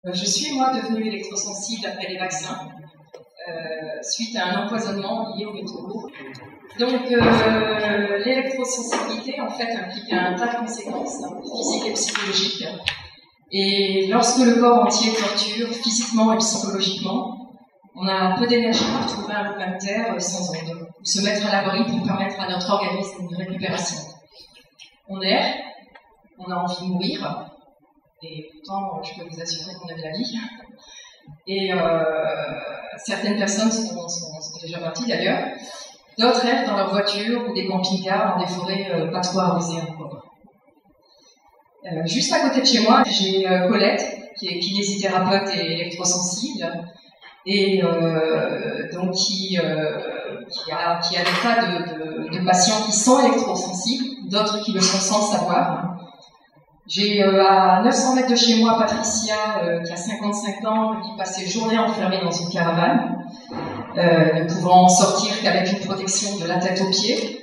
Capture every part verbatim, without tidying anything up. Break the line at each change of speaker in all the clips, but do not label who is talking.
Je suis, moi, devenue électrosensible après les vaccins, euh, suite à un empoisonnement lié au métaux lourds. Donc, euh, l'électrosensibilité, en fait, implique un tas de conséquences physiques et psychologiques. Et lorsque le corps entier torture, physiquement et psychologiquement, on a peu d'énergie pour trouver un lopin de terre sans onde, ou se mettre à l'abri pour permettre à notre organisme une récupération. On erre, on a envie de mourir, et pourtant, je peux vous assurer qu'on aime la vie. Et euh, certaines personnes sont, sont, sont déjà parties d'ailleurs. D'autres errent dans leur voiture ou des camping-cars dans des forêts euh, pas trop arrosées encore. Euh, juste à côté de chez moi, j'ai euh, Colette, qui est kinésithérapeute et électrosensible, et euh, donc qui, euh, qui, a, qui a des tas de, de, de patients qui sont électrosensibles, d'autres qui le sont sans le savoir. J'ai euh, à neuf cents mètres de chez moi Patricia, euh, qui a cinquante-cinq ans, qui passe ses journées enfermée dans une caravane, euh, ne pouvant sortir qu'avec une protection de la tête aux pieds.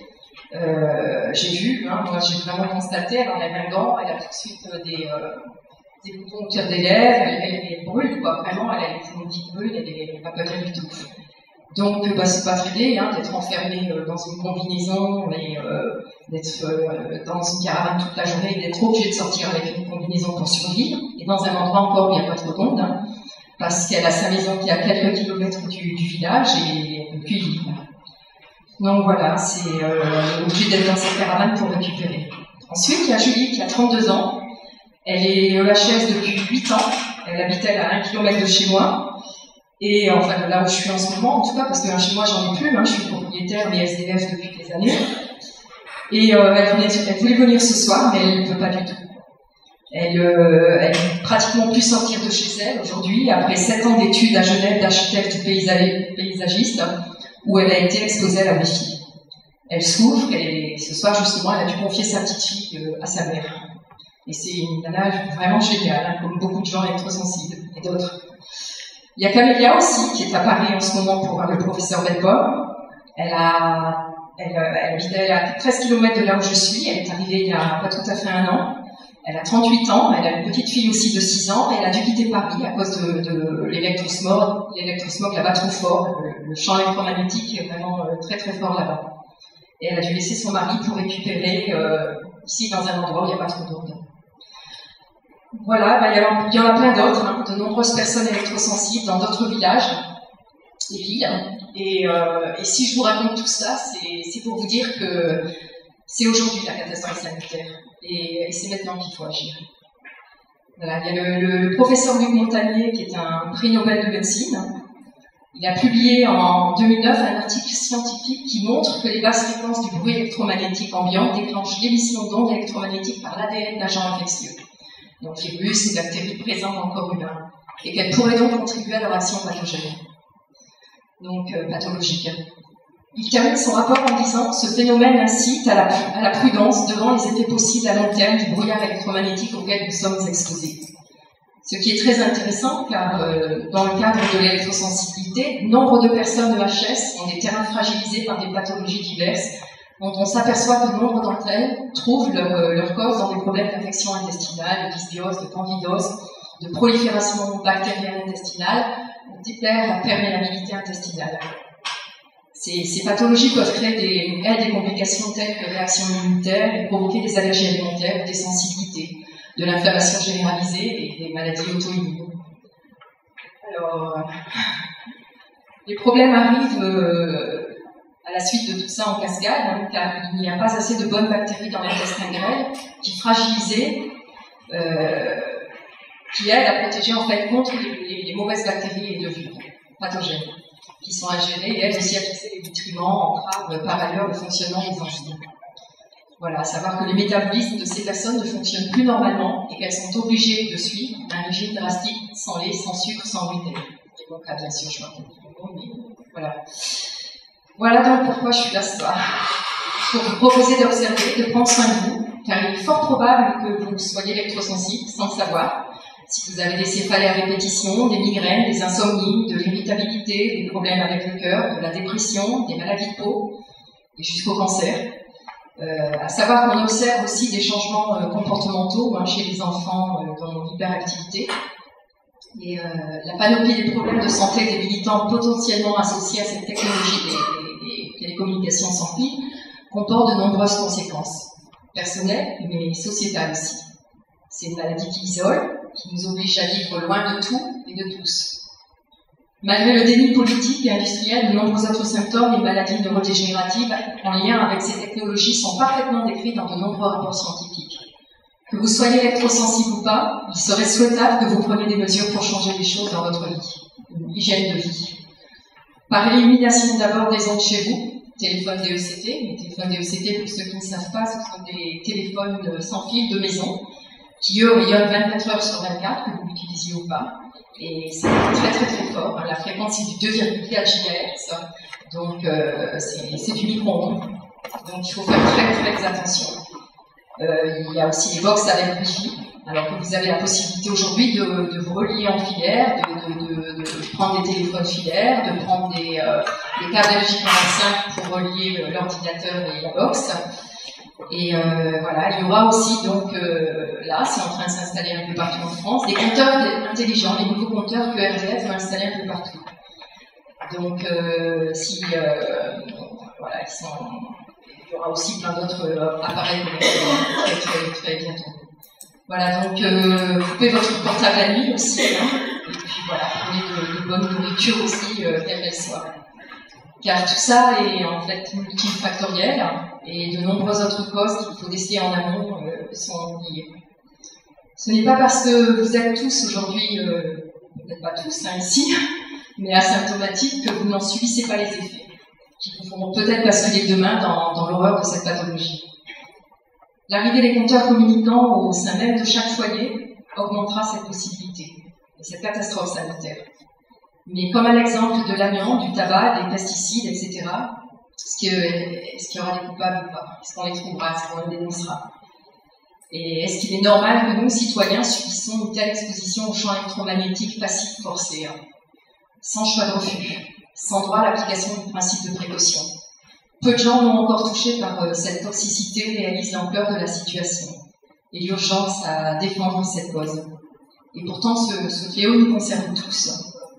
Euh, j'ai vu, hein, moi j'ai vraiment constaté, elle enlève un gant, elle a tout de suite euh, des, euh, des boutons au cœur des lèvres, elle, elle, elle brûle, quoi, vraiment, elle a les poumons qui brûlent, elle n'est pas bien du tout. Donc, bah, c'est pas très gai hein, d'être enfermé euh, dans une combinaison et euh, d'être euh, dans une caravane toute la journée et d'être obligé de sortir avec une combinaison pour survivre. Et dans un endroit encore où il n'y a pas trop d'onde, hein, parce qu'elle a sa maison qui est à quelques kilomètres du, du village et elle ne peut plus vivre. Donc voilà, c'est euh, obligé d'être dans cette caravane pour récupérer. Ensuite, il y a Julie qui a trente-deux ans. Elle est au H S depuis huit ans. Elle habite elle à un kilomètre de chez moi. Et enfin, là où je suis en ce moment, en tout cas, parce que chez moi, j'en ai plus, hein, je suis propriétaire des S D F depuis des années. Et euh, elle, venait, elle voulait venir ce soir, mais elle ne peut pas du tout. Elle, euh, elle n'a pratiquement pu sortir de chez elle aujourd'hui, après sept ans d'études à Genève d'architecte paysagiste, où elle a été exposée à la Wi-Fi. Elle souffre, et ce soir, justement, elle a dû confier sa petite fille euh, à sa mère. Et c'est une nana vraiment géniale, hein, comme beaucoup de gens électrosensibles, et d'autres. Il y a Camélia aussi, qui est à Paris en ce moment pour voir le professeur Belpom. Elle a, elle, elle habitait à treize kilomètres de là où je suis. Elle est arrivée il y a pas tout à fait un an. Elle a trente-huit ans. Elle a une petite fille aussi de six ans. Et elle a dû quitter Paris à cause de, de l'électrosmog. L'électrosmog là-bas trop fort. Le, le champ électromagnétique est vraiment euh, très très fort là-bas. Et elle a dû laisser son mari pour récupérer euh, ici dans un endroit où il n'y a pas trop d'onde. Voilà, bah, il, y a, il y en a plein d'autres, hein, de nombreuses personnes électrosensibles dans d'autres villages et villes. Et, euh, et si je vous raconte tout ça, c'est pour vous dire que c'est aujourd'hui la catastrophe sanitaire. Et, et c'est maintenant qu'il faut agir. Voilà, il y a le, le, le professeur Luc Montagnier, qui est un prix Nobel de médecine. Il a publié en deux mille neuf un article scientifique qui montre que les basses fréquences du bruit électromagnétique ambiant déclenchent l'émission d'ondes électromagnétiques par l'A D N d'agents infectieux. Donc virus et bactéries présentes dans le corps humain, et qu'elles pourraient donc contribuer à leur action pathogène, donc euh, pathologique. Il termine son rapport en disant « Ce phénomène incite à la, à la prudence devant les effets possibles à long terme du brouillard électromagnétique auquel nous sommes exposés. » Ce qui est très intéressant, car euh, dans le cadre de l'électrosensibilité, nombre de personnes de H S ont des terrains fragilisés par des pathologies diverses, dont on s'aperçoit que nombre d'entre elles trouvent leur, euh, leur cause dans des problèmes d'infection intestinale, de dysbiose, de candidose, de prolifération bactérienne intestinale, d'hyperperméabilité intestinale. Ces, ces pathologies peuvent créer des, elles, des complications telles que réactions immunitaires et provoquer des allergies alimentaires, des sensibilités, de l'inflammation généralisée et des maladies auto-immunes. Alors, euh, les problèmes arrivent euh, à la suite de tout ça en cascade, hein, car il n'y a pas assez de bonnes bactéries dans l'intestin grêle qui fragilisées, euh, qui aident à protéger en fait contre les, les, les mauvaises bactéries et de virus pathogènes qui sont ingérés et aident aussi à fixer les nutriments, entravent par ailleurs le fonctionnement des enzymes. Voilà, à savoir que les métabolismes de ces personnes ne fonctionnent plus normalement et qu'elles sont obligées de suivre un régime drastique sans lait, sans sucre, sans gluten. Et donc, ah, bien sûr, je m'en mais voilà. Voilà donc pourquoi je suis là ce soir. Pour vous proposer d'observer, de prendre soin de vous, car il est fort probable que vous soyez électrosensible sans le savoir. Si vous avez des céphalées à répétition, des migraines, des insomnies, de l'irritabilité, des problèmes avec le cœur, de la dépression, des maladies de peau, et jusqu'au cancer. Euh, à savoir qu'on observe aussi des changements euh, comportementaux hein, chez les enfants euh, dans l'hyperactivité. Et euh, la panoplie des problèmes de santé des militants potentiellement associés à cette technologie des, des, des télécommunications sans fil comporte de nombreuses conséquences, personnelles mais sociétales aussi. C'est une maladie qui isole, qui nous oblige à vivre loin de tout et de tous. Malgré le déni politique et industriel, de nombreux autres symptômes et maladies neurodégénératives en lien avec ces technologies sont parfaitement décrits dans de nombreux rapports scientifiques. Que vous soyez électrosensible ou pas, il serait souhaitable que vous preniez des mesures pour changer les choses dans votre vie, une hygiène de vie. Par l'élimination d'abord des ondes chez vous, téléphone D E C T, les téléphones D E C T, pour ceux qui ne savent pas, ce sont des téléphones sans fil de maison, qui eux rayonnent vingt-quatre heures sur vingt-quatre, que vous l'utilisiez ou pas. Et c'est très très très fort. La fréquence est du deux virgule quatre gigahertz, donc euh, c'est du micro-ondes. Donc il faut faire très très attention. Euh, il y a aussi les box avec Wi-Fi, alors que vous avez la possibilité aujourd'hui de, de vous relier en filaire, de, de, de, de prendre des téléphones filaires, de prendre des, euh, des câbles J quarante-cinq pour relier l'ordinateur et la box. Et euh, voilà, il y aura aussi donc euh, là, c'est en train de s'installer un peu partout en France, des compteurs intelligents, les nouveaux compteurs que R D F va installer un peu partout. Donc euh, si euh, voilà, ils sont, il y aura aussi plein d'autres euh, appareils connectés très, très, très bientôt. Voilà, donc euh, coupez votre portable la nuit aussi, hein, et puis voilà, prenez de, de bonne nourriture aussi, euh, quelle qu'elle soit. Car tout ça est en fait multifactoriel et de nombreuses autres causes qu'il faut déceler en amont euh, sont liées. Ce n'est pas parce que vous êtes tous aujourd'hui, euh, peut-être pas tous hein, ici, mais asymptomatiques que vous n'en subissez pas les effets, qui vous feront peut-être basculer demain dans, dans l'horreur de cette pathologie. L'arrivée des compteurs communicants au sein même de chaque foyer augmentera cette possibilité, et cette catastrophe sanitaire. Mais comme à l'exemple de l'amiante, du tabac, des pesticides, et cetera, est-ce qu'il y aura des coupables ou pas? Est-ce qu'on les trouvera? Est-ce qu'on les dénoncera? Et est-ce qu'il est normal que nous, citoyens, subissons une telle exposition aux champs électromagnétiques passifs forcés, hein, sans choix de refus, sans droit à l'application du principe de précaution? Peu de gens non encore touchés par euh, cette toxicité réalisent l'ampleur de la situation et l'urgence à défendre cette cause. Et pourtant, ce, ce fléau nous concerne tous.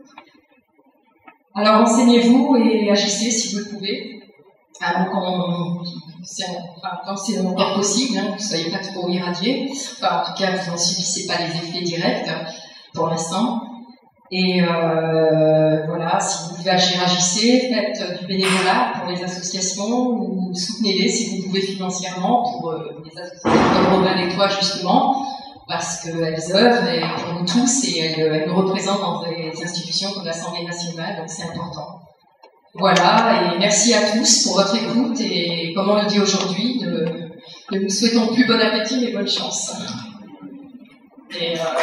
Alors renseignez-vous et agissez si vous le pouvez. Alors quand c'est enfin, encore possible, hein, que vous ne soyez pas trop irradiés. Enfin, en tout cas, vous n'en subissez pas les effets directs pour l'instant. Et euh, voilà, si vous pouvez agir, agissez. Faites du bénévolat pour les associations ou soutenez-les si vous pouvez financièrement pour euh, les associations comme Robin des Toits justement, parce qu'elles œuvrent et pour nous tous et elles, elles nous représentent dans des institutions comme l'Assemblée nationale, donc c'est important. Voilà, et merci à tous pour votre écoute et comme on le dit aujourd'hui, de, de nous souhaitons plus bon appétit et bonne chance. Et, euh...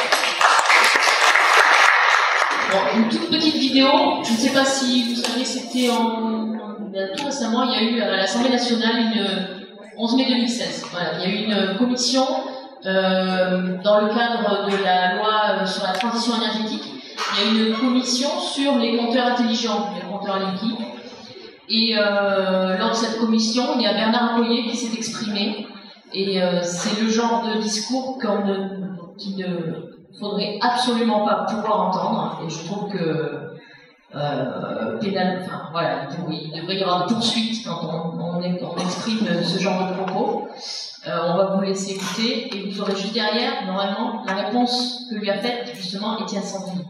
bon, une toute petite vidéo, je ne sais pas si vous savez, c'était en tout récemment, il y a eu à l'Assemblée nationale une onze mai deux mille seize. Voilà, il y a eu une commission. Euh, dans le cadre de la loi euh, sur la transition énergétique, il y a une commission sur les compteurs intelligents, les compteurs électriques. Et euh, lors de cette commission, il y a Bernard Accoyer qui s'est exprimé. Et euh, c'est le genre de discours qu'on ne, qu'il ne faudrait absolument pas pouvoir entendre. Et je trouve que euh, pénal, enfin, voilà, il devrait y avoir des poursuites quand on, on, on exprime ce genre de propos. Euh, on va vous laisser écouter et vous aurez juste derrière, normalement, la réponse que lui a faite, justement, Étienne Sandville.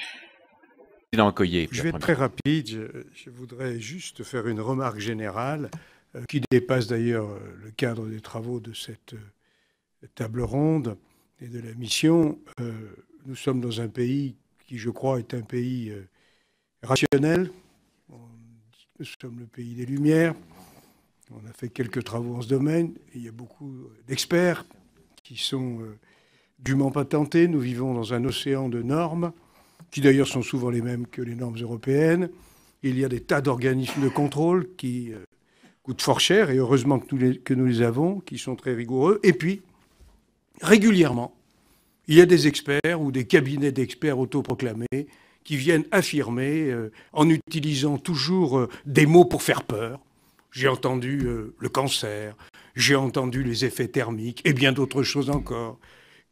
Je vais être très rapide. Je, je voudrais juste faire une remarque générale euh, qui dépasse d'ailleurs le cadre des travaux de cette euh, table ronde et de la mission. Euh, nous sommes dans un pays qui, je crois, est un pays euh, rationnel. On dit que nous sommes le pays des Lumières. On a fait quelques travaux en ce domaine. Il y a beaucoup d'experts qui sont euh, dûment patentés. Nous vivons dans un océan de normes, qui d'ailleurs sont souvent les mêmes que les normes européennes. Il y a des tas d'organismes de contrôle qui euh, coûtent fort cher, et heureusement que nous, les, que nous les avons, qui sont très rigoureux. Et puis, régulièrement, il y a des experts ou des cabinets d'experts autoproclamés qui viennent affirmer, euh, en utilisant toujours euh, des mots pour faire peur. J'ai entendu euh, le cancer, j'ai entendu les effets thermiques et bien d'autres choses encore,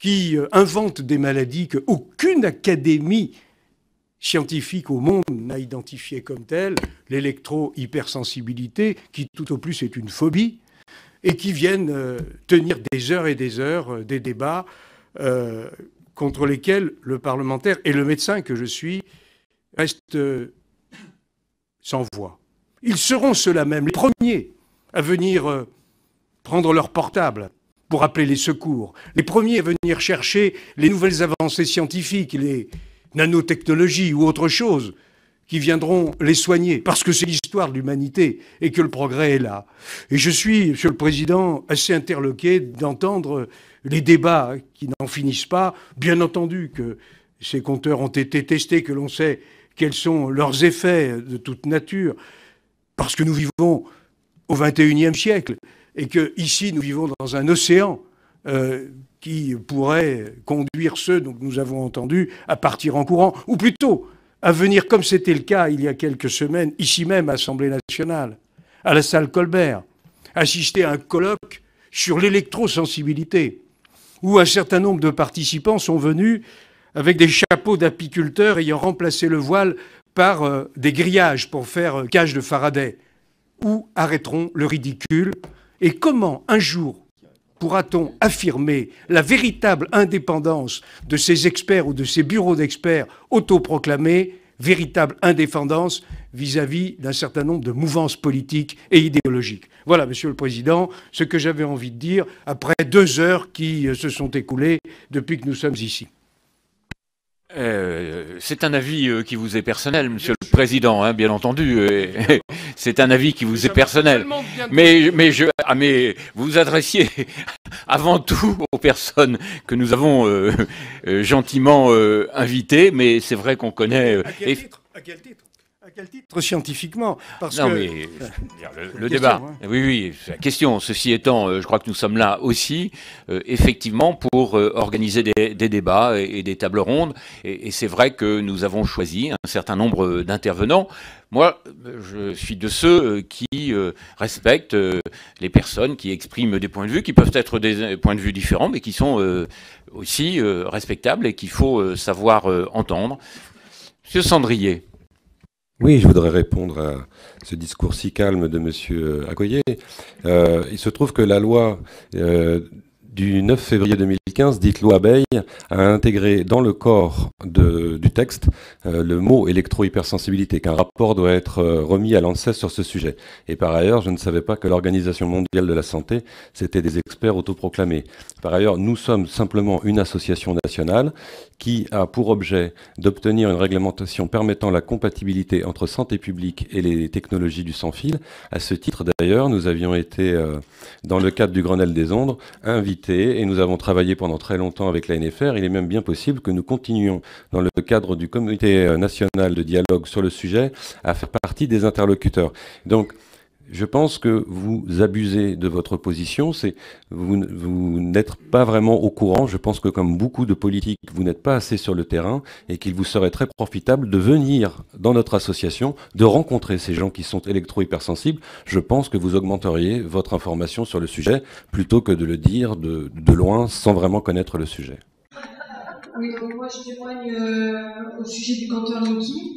qui inventent des maladies qu'aucune académie scientifique au monde n'a identifiées comme telles, l'électro-hypersensibilité, qui tout au plus est une phobie, et qui viennent euh, tenir des heures et des heures euh, des débats euh, contre lesquels le parlementaire et le médecin que je suis restent euh, sans voix. Ils seront ceux-là même les premiers à venir euh, prendre leur portable pour appeler les secours, les premiers à venir chercher les nouvelles avancées scientifiques, les nanotechnologies ou autre chose qui viendront les soigner, parce que c'est l'histoire de l'humanité et que le progrès est là. Et je suis, Monsieur le Président, assez interloqué d'entendre les débats qui n'en finissent pas. Bien entendu que ces compteurs ont été testés, que l'on sait quels sont leurs effets de toute nature, parce que nous vivons au vingt et unième siècle et que ici nous vivons dans un océan euh, qui pourrait conduire ceux dont nous avons entendu à partir en courant, ou plutôt à venir, comme c'était le cas il y a quelques semaines, ici même à l'Assemblée nationale, à la salle Colbert, assister à un colloque sur l'électrosensibilité, où un certain nombre de participants sont venus avec des chapeaux d'apiculteurs ayant remplacé le voile par euh, des grillages pour faire euh, cage de Faraday. Où arrêteront le ridicule? Et comment, un jour, pourra-t-on affirmer la véritable indépendance de ces experts ou de ces bureaux d'experts autoproclamés, véritable indépendance vis-à-vis d'un certain nombre de mouvances politiques et idéologiques? Voilà, Monsieur le Président, ce que j'avais envie de dire après deux heures qui se sont écoulées depuis que nous sommes ici.
Euh, c'est un avis euh, qui vous est personnel, Monsieur le Président, hein, bien entendu. Euh, c'est un avis qui vous est personnel. Mais, mais, je, ah, mais vous vous adressiez avant tout aux personnes que nous avons euh, euh, gentiment euh, invitées, mais c'est vrai qu'on connaît... Euh,
à, quel titre à quel titre À quel titre scientifiquement? Parce
non,
que...
mais le, le débat. Hein. Oui, oui, c'est la question. Ceci étant, euh, je crois que nous sommes là aussi, euh, effectivement, pour euh, organiser des, des débats et, et des tables rondes. Et, et c'est vrai que nous avons choisi un certain nombre d'intervenants. Moi, je suis de ceux qui euh, respectent euh, les personnes qui expriment des points de vue, qui peuvent être des points de vue différents, mais qui sont euh, aussi euh, respectables et qu'il faut euh, savoir euh, entendre. Monsieur Sandrier.
Oui, je voudrais répondre à ce discours si calme de Monsieur Accoyer. Euh, il se trouve que la loi euh, du neuf février deux mille quinze, dite loi Veil, a intégré dans le corps de, du texte euh, le mot électro-hypersensibilité, qu'un rapport doit être euh, remis à l'ANSES sur ce sujet. Et par ailleurs, je ne savais pas que l'Organisation mondiale de la santé, c'était des experts autoproclamés. Par ailleurs, nous sommes simplement une association nationale qui a pour objet d'obtenir une réglementation permettant la compatibilité entre santé publique et les technologies du sans-fil. À ce titre, d'ailleurs, nous avions été, euh, dans le cadre du Grenelle des ondes, invités et nous avons travaillé pendant très longtemps avec la N F R. Il est même bien possible que nous continuions, dans le cadre du comité national de dialogue sur le sujet, à faire partie des interlocuteurs. Donc, je pense que vous abusez de votre position, c'est vous, vous n'êtes pas vraiment au courant. Je pense que comme beaucoup de politiques, vous n'êtes pas assez sur le terrain et qu'il vous serait très profitable de venir dans notre association, de rencontrer ces gens qui sont électro-hypersensibles. Je pense que vous augmenteriez votre information sur le sujet plutôt que de le dire de, de loin sans vraiment connaître le sujet.
Oui, donc moi je témoigne euh, au sujet du compteur Linky.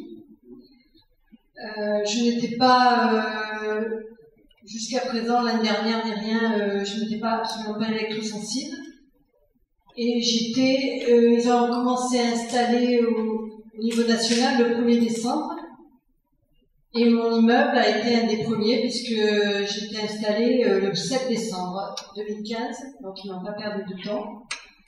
Euh, je n'étais pas, euh, jusqu'à présent, l'année dernière, ni rien, euh, je n'étais pas absolument pas électrosensible. Et j'étais, euh, ils ont commencé à installer au, au niveau national le premier décembre. Et mon immeuble a été un des premiers puisque j'étais installée euh, le sept décembre deux mille quinze, donc ils n'ont pas perdu de temps.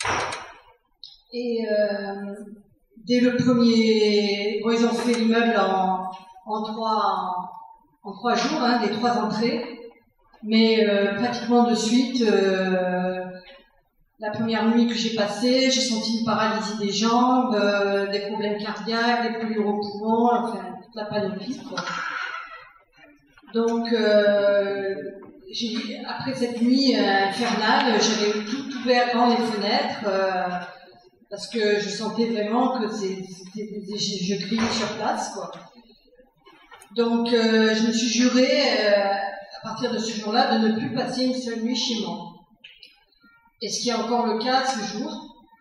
Et euh, dès le premier, bon, ils ont fait l'immeuble en En trois, en trois jours, hein, les trois entrées, mais euh, pratiquement de suite, euh, la première nuit que j'ai passée, j'ai senti une paralysie des jambes, euh, des problèmes cardiaques, des brûlures aux poumons, enfin toute la panoplie, quoi. Donc, euh, j'ai, après cette nuit euh, infernale, j'avais tout ouvert grand les fenêtres, euh, parce que je sentais vraiment que c'est, c'était, je, je criais sur place, quoi. Donc, euh, je me suis juré, euh, à partir de ce jour-là, de ne plus passer une seule nuit chez moi. Et ce qui est encore le cas ce jour,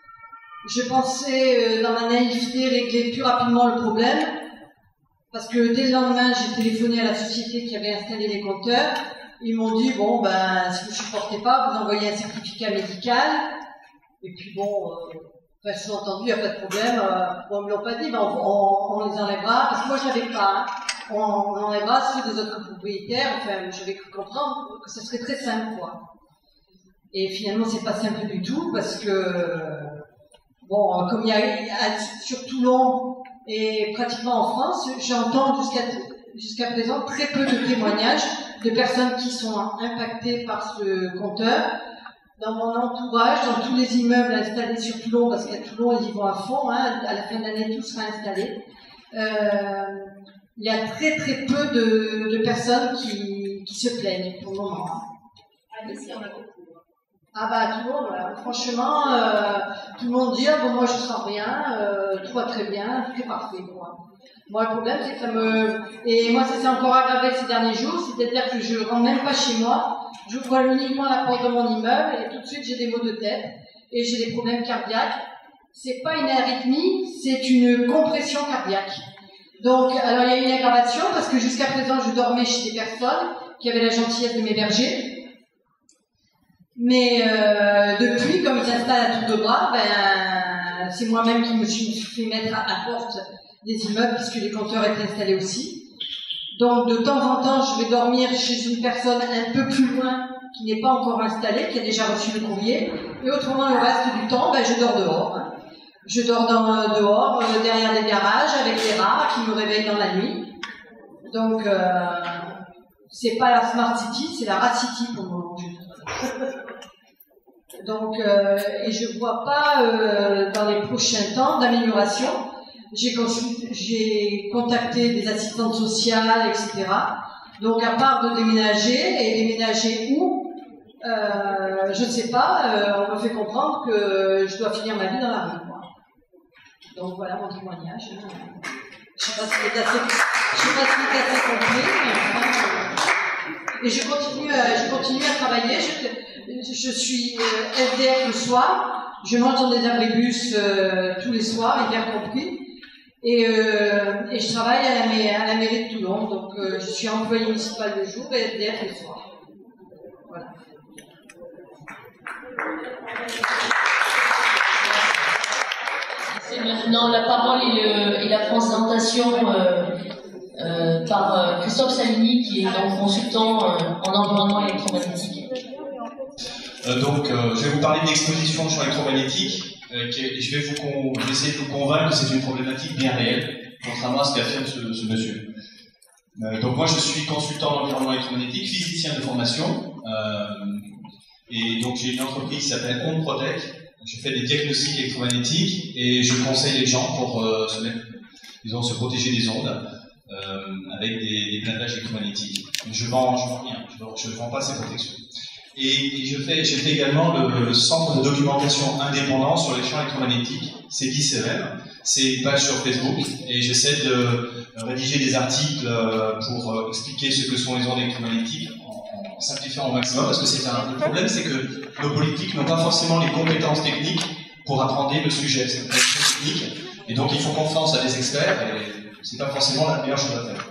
je pensais, euh, dans ma naïveté, régler plus rapidement le problème, parce que dès le lendemain, j'ai téléphoné à la société qui avait installé les compteurs. Ils m'ont dit, bon, ben, si vous ne supportez pas, vous envoyez un certificat médical, et puis bon, euh, enfin, sous-entendu, il n'y a pas de problème, euh, bon, ils ne me l'ont pas dit, ben, on, on, on les enlèvera, parce que moi, je n'avais pas, hein. on, on enlèvera ceux des autres propriétaires, enfin, j'avais cru comprendre que ce serait très simple, quoi. Et finalement, c'est pas simple du tout, parce que, bon, comme il y a eu, sur Toulon, et pratiquement en France, j'entends jusqu'à jusqu'à présent très peu de témoignages de personnes qui sont impactées par ce compteur. Dans mon entourage, dans tous les immeubles installés sur Toulon, parce qu'à Toulon, ils y vont à fond, hein, à la fin de l'année, tout sera installé. Euh, il y a très très peu de, de personnes qui, qui se plaignent pour le moment.
Ah, ici, on a beaucoup.
Ah bah tout le monde, voilà. Franchement, euh, tout le monde dit, ah bon, moi je sens rien, euh, tout va très bien, tout est parfait, quoi. Moi le problème c'est que ça me... Et moi ça s'est encore aggravé ces derniers jours, c'est-à-dire que je rentre même pas chez moi, j'ouvre uniquement la porte de mon immeuble et tout de suite j'ai des maux de tête et j'ai des problèmes cardiaques. C'est pas une arythmie, c'est une compression cardiaque. Donc, alors il y a une aggravation parce que jusqu'à présent je dormais chez des personnes qui avaient la gentillesse de m'héberger. Mais euh, depuis, comme ils installent à tour de bras, ben, c'est moi-même qui me suis fait mettre à la porte des immeubles puisque les compteurs étaient installés aussi. Donc de temps en temps, je vais dormir chez une personne un peu plus loin qui n'est pas encore installée, qui a déjà reçu le courrier. Et autrement, le reste du temps, ben, je dors dehors. Hein. Je dors dans, dehors, euh, derrière des garages, avec les rats qui me réveillent dans la nuit. Donc, euh, c'est pas la Smart City, c'est la Rat City pour le moment. Donc, euh, et je vois pas euh, dans les prochains temps d'amélioration. J'ai, j'ai contacté des assistantes sociales, et cetera. Donc, à part de déménager, et déménager où, euh, je ne sais pas, euh, on me fait comprendre que je dois finir ma vie dans la rue, moi. Donc, voilà mon témoignage. Je ne sais pas si c'est assez, je sais pas si c'est assez compris, mais enfin, euh, et je continue, à, je continue à travailler. Je, je suis euh, F D F le soir. Je mange dans des abribus euh, tous les soirs, hiver compris. Et, euh, et je travaille à la, à la mairie de Toulon, donc euh, je suis employée municipale le jour et F D F le soir. Voilà.
C'est maintenant la parole et, le, et la présentation euh, euh, par euh, Christophe Salini, qui est donc consultant euh, en environnement électromagnétique.
Euh, donc, euh, je vais vous parler de l'exposition au champ électromagnétique. Euh, qui, je vais vous con, je vais essayer de vous convaincre que c'est une problématique bien réelle, contrairement à ce qu'affirme ce, ce monsieur. Euh, donc moi je suis consultant en environnement électromagnétique, physicien de formation, euh, et donc j'ai une entreprise qui s'appelle OnProtec. Je fais des diagnostics électromagnétiques et je conseille les gens pour euh, se mettre, disons, se protéger des ondes euh, avec des, des plantages électromagnétiques. Je vends, je vends rien, je vends, je vends pas ces protections. Et, et je fais, j'ai fait également le, le centre de documentation indépendant sur les champs électromagnétiques, c'est I C R M. C'est une page sur Facebook et j'essaie de rédiger des articles pour expliquer ce que sont les ondes électromagnétiques en, en simplifiant au maximum, parce que c'est un, le problème, c'est que nos politiques n'ont pas forcément les compétences techniques pour apprendre le sujet. C'est très technique et donc il faut confiance à des experts et c'est pas forcément la meilleure chose à faire.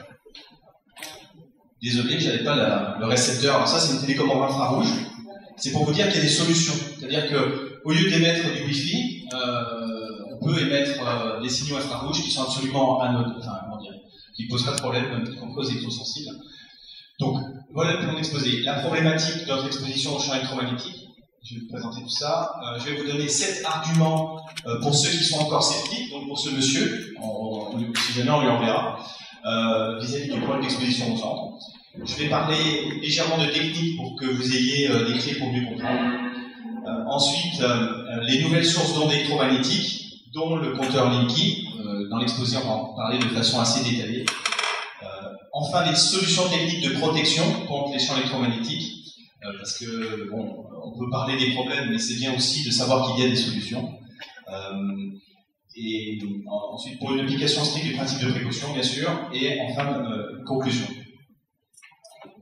Désolé, j'avais pas la, le récepteur. Alors ça, c'est une télécommande infrarouge. C'est pour vous dire qu'il y a des solutions. C'est-à-dire que, au lieu d'émettre du Wi-Fi, euh, on peut émettre euh, des signaux infrarouges qui sont absolument anodins, enfin, comment dire, qui posent pas de problème, comme cause électrosensible. Donc, voilà pour mon exposé. La problématique de notre exposition au champ électromagnétique. Je vais vous présenter tout ça. Euh, je vais vous donner sept arguments euh, pour ceux qui sont encore sceptiques. Donc, pour ce monsieur, on, on, si jamais on lui enverra. Euh, vis-à-vis du problème d'exposition au centre. Je vais parler légèrement de technique pour que vous ayez euh, des clés pour mieux comprendre. Euh, ensuite, euh, les nouvelles sources d'ondes électromagnétiques, dont le compteur Linky. Euh, dans l'exposé, on va en parler de façon assez détaillée. Euh, enfin, les solutions techniques de protection contre les champs électromagnétiques. Euh, parce que, bon, on peut parler des problèmes, mais c'est bien aussi de savoir qu'il y a des solutions. Euh, Et ensuite, pour une application stricte du principe de précaution, bien sûr, et enfin, euh, conclusion.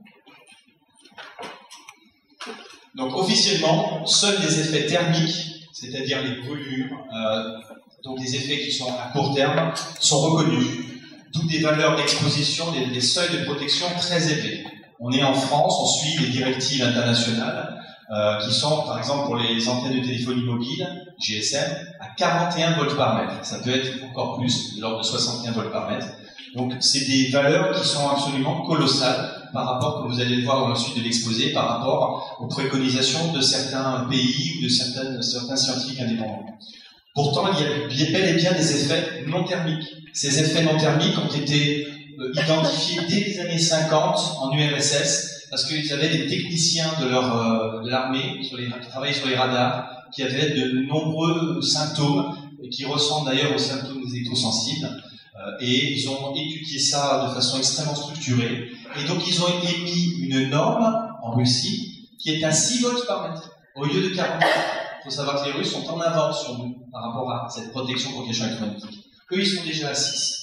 Donc, officiellement, seuls les effets thermiques c'est-à-dire les brûlures, euh, donc des effets qui sont à court terme, sont reconnus. D'où des valeurs d'exposition, des, des seuils de protection très élevés. On est en France, on suit les directives internationales euh, qui sont, par exemple, pour les antennes de téléphonie mobile, G S M, à quarante et un volts par mètre. Ça peut être encore plus, de l'ordre de soixante et un volts par mètre. Donc, c'est des valeurs qui sont absolument colossales par rapport, comme vous allez le voir dans la suite de l'exposé, par rapport aux préconisations de certains pays ou de certaines, certains scientifiques indépendants. Pourtant, il y a bel et bien des effets non thermiques. Ces effets non thermiques ont été euh, identifiés dès les années cinquante en U R S S, parce qu'ils avaient des techniciens de leur euh, de l'armée sur les, qui travaillaient sur les radars, qui avaient de nombreux symptômes, et qui ressemblent d'ailleurs aux symptômes des électrosensibles. Euh, et ils ont étudié ça de façon extrêmement structurée. Et donc, ils ont émis une norme en Russie qui est à six volts par mètre, au lieu de quarante. Il faut savoir que les Russes sont en avance sur nous par rapport à cette protection contre les champs électromagnétiques. Eux, ils sont déjà à six.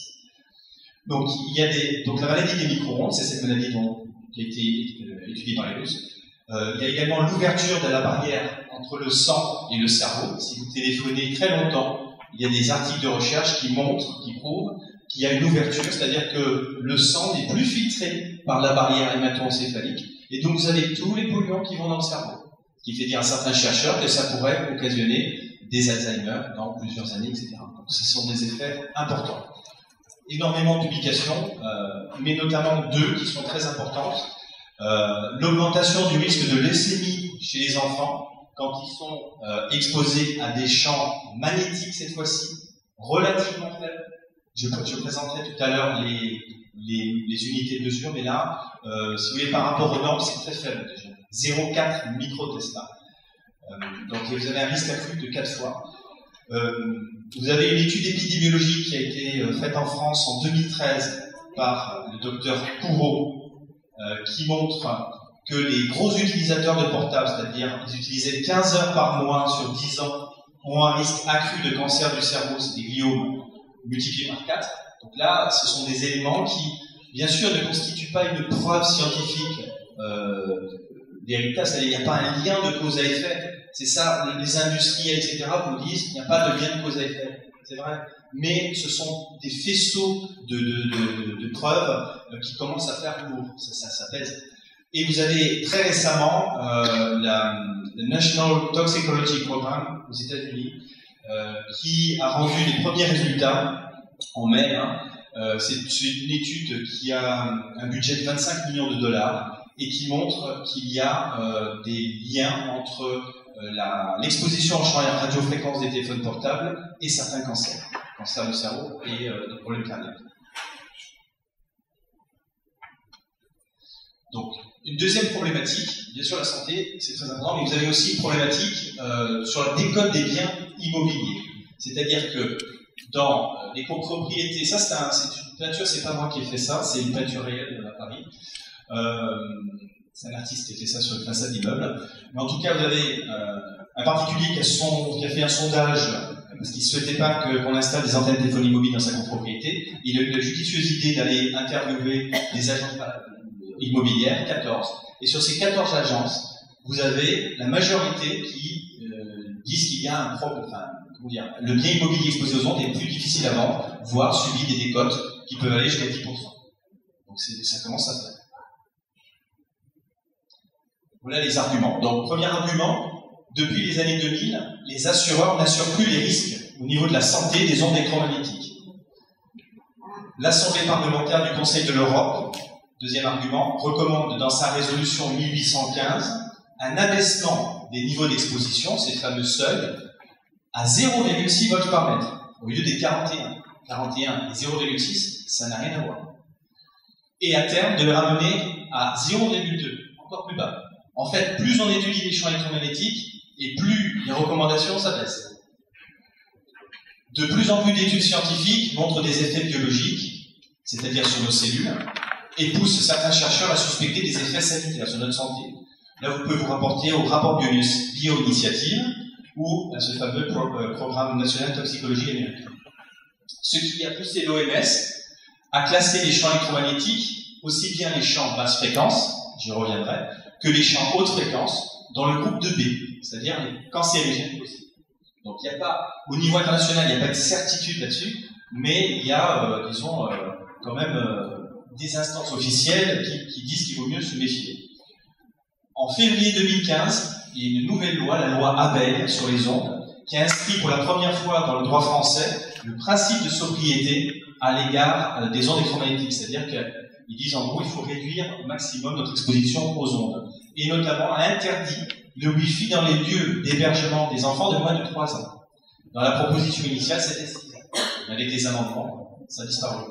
Donc, il y a des, donc la maladie des micro-ondes, c'est cette maladie dont, qui a été euh, étudiée par les Russes. Euh, il y a également l'ouverture de la barrière entre le sang et le cerveau. Si vous téléphonez très longtemps, il y a des articles de recherche qui montrent, qui prouvent qu'il y a une ouverture, c'est-à-dire que le sang n'est plus filtré par la barrière hémato-encéphalique, et donc vous avez tous les polluants qui vont dans le cerveau. Ce qui fait dire à certains chercheurs que ça pourrait occasionner des Alzheimer dans plusieurs années, et cetera. Donc, ce sont des effets importants. Énormément de publications, euh, mais notamment deux qui sont très importantes. Euh, L'augmentation du risque de leucémie chez les enfants quand ils sont euh, exposés à des champs magnétiques cette fois-ci, relativement faibles. Je, je présenterai tout à l'heure les, les, les unités de mesure, mais là, euh, si vous voulez, par rapport aux normes, c'est très faible déjà. zéro virgule quatre microtesla. Euh, donc vous avez un risque accru de quatre fois. Euh, vous avez une étude épidémiologique qui a été euh, faite en France en deux mille treize par le docteur Courreau, euh, qui montre que les gros utilisateurs de portables, c'est-à-dire ils utilisaient quinze heures par mois sur dix ans, ont un risque accru de cancer du cerveau, c'est des gliomes multipliés par quatre. Donc là, ce sont des éléments qui, bien sûr, ne constituent pas une preuve scientifique euh, véritable, c'est-à-dire qu'il n'y a pas un lien de cause à effet. C'est ça, les industriels, et cetera, vous disent qu'il n'y a pas de lien de cause à effet. C'est vrai. Mais ce sont des faisceaux de, de, de, de preuves euh, qui commencent à faire lourd. Ça, ça, ça pèse. Et vous avez très récemment euh, la, le National Toxicology Program aux États-Unis euh, qui a rendu les premiers résultats en mai. Hein. Euh, c'est une étude qui a un budget de vingt-cinq millions de dollars et qui montre qu'il y a euh, des liens entre euh, l'exposition en champ radiofréquence des téléphones portables et certains cancers, cancer du cerveau et euh, des problèmes cardiaques. Donc, une deuxième problématique, bien sûr la santé, c'est très important, mais vous avez aussi une problématique euh, sur la décote des biens immobiliers. C'est-à-dire que dans euh, les copropriétés, ça c'est un, une peinture, c'est pas moi qui ai fait ça, c'est une peinture réelle à Paris. Euh, c'est un artiste qui a fait ça sur une façade d'immeuble. Mais en tout cas, vous avez euh, un particulier qui a, son, qui a fait un sondage parce qu'il ne souhaitait pas que, qu'on installe des antennes de téléphonie mobile dans sa copropriété. Il a eu la judicieuse idée d'aller interviewer des agences immobilières, quatorze. Et sur ces quatorze agences, vous avez la majorité qui euh, disent qu'il y a un problème. Enfin, comment dire, le bien immobilier exposé aux ondes est plus difficile à vendre, voire subi des décotes qui peuvent aller jusqu'à dix pour cent. Donc c'est, ça commence à faire. Voilà les arguments. Donc, premier argument, depuis les années deux mille, les assureurs n'assurent plus les risques au niveau de la santé des ondes électromagnétiques. L'Assemblée parlementaire du Conseil de l'Europe, deuxième argument, recommande dans sa résolution mille huit cent quinze un abaissement des niveaux d'exposition, ces fameux seuils, à zéro virgule six volts par mètre, au lieu des quarante et un. quarante et un et zéro virgule six, ça n'a rien à voir. Et à terme, de le ramener à zéro virgule deux, encore plus bas. En fait, plus on étudie les champs électromagnétiques, et plus les recommandations s'abaissent. De plus en plus d'études scientifiques montrent des effets biologiques, c'est-à-dire sur nos cellules, et poussent certains chercheurs à suspecter des effets sanitaires sur notre santé. Là, vous pouvez vous rapporter au rapport Bio-Initiative ou à ce fameux pro euh, programme national de toxicologie américain. Ce qui a poussé l'O M S à classer les champs électromagnétiques, aussi bien les champs basse fréquence, j'y reviendrai, que les champs haute fréquence, dans le groupe deux B, c'est-à-dire les cancérigènes possibles. Donc il n'y a pas, au niveau international, il n'y a pas de certitude là-dessus, mais il y a, euh, disons, euh, quand même euh, des instances officielles qui, qui disent qu'il vaut mieux se méfier. En février deux mille quinze, il y a une nouvelle loi, la loi Abel sur les ondes, qui a inscrit pour la première fois dans le droit français le principe de sobriété à l'égard des ondes électromagnétiques. C'est-à-dire qu'ils disent en gros il faut réduire au maximum notre exposition aux ondes. Et notamment interdit le Wi-Fi dans les lieux d'hébergement des enfants de moins de trois ans. Dans la proposition initiale, c'était six ans. Avec les amendements, ça a disparu.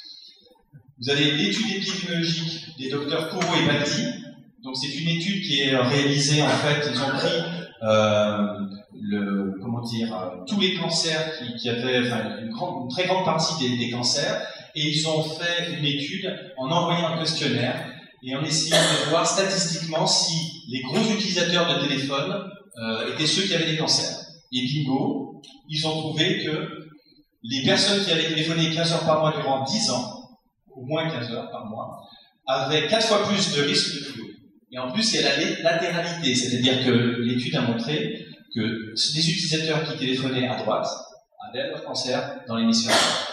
Vous avez l'étude épidémiologique des docteurs Corot et Baldi. Donc c'est une étude qui est réalisée, en fait, ils ont pris euh, le, comment dire, euh, tous les cancers qui, qui avaient, enfin, une, grande, une très grande partie des, des cancers, et ils ont fait une étude en envoyant un questionnaire et en essayant de voir statistiquement si les gros utilisateurs de téléphone euh, étaient ceux qui avaient des cancers. Et bingo, ils ont trouvé que les personnes qui avaient téléphoné quinze heures par mois durant dix ans, au moins quinze heures par mois, avaient quatre fois plus de risques de fléau. Et en plus, il y a la latéralité, c'est-à-dire que l'étude a montré que les utilisateurs qui téléphonaient à droite avaient leur cancer dans l'hémisphère droit.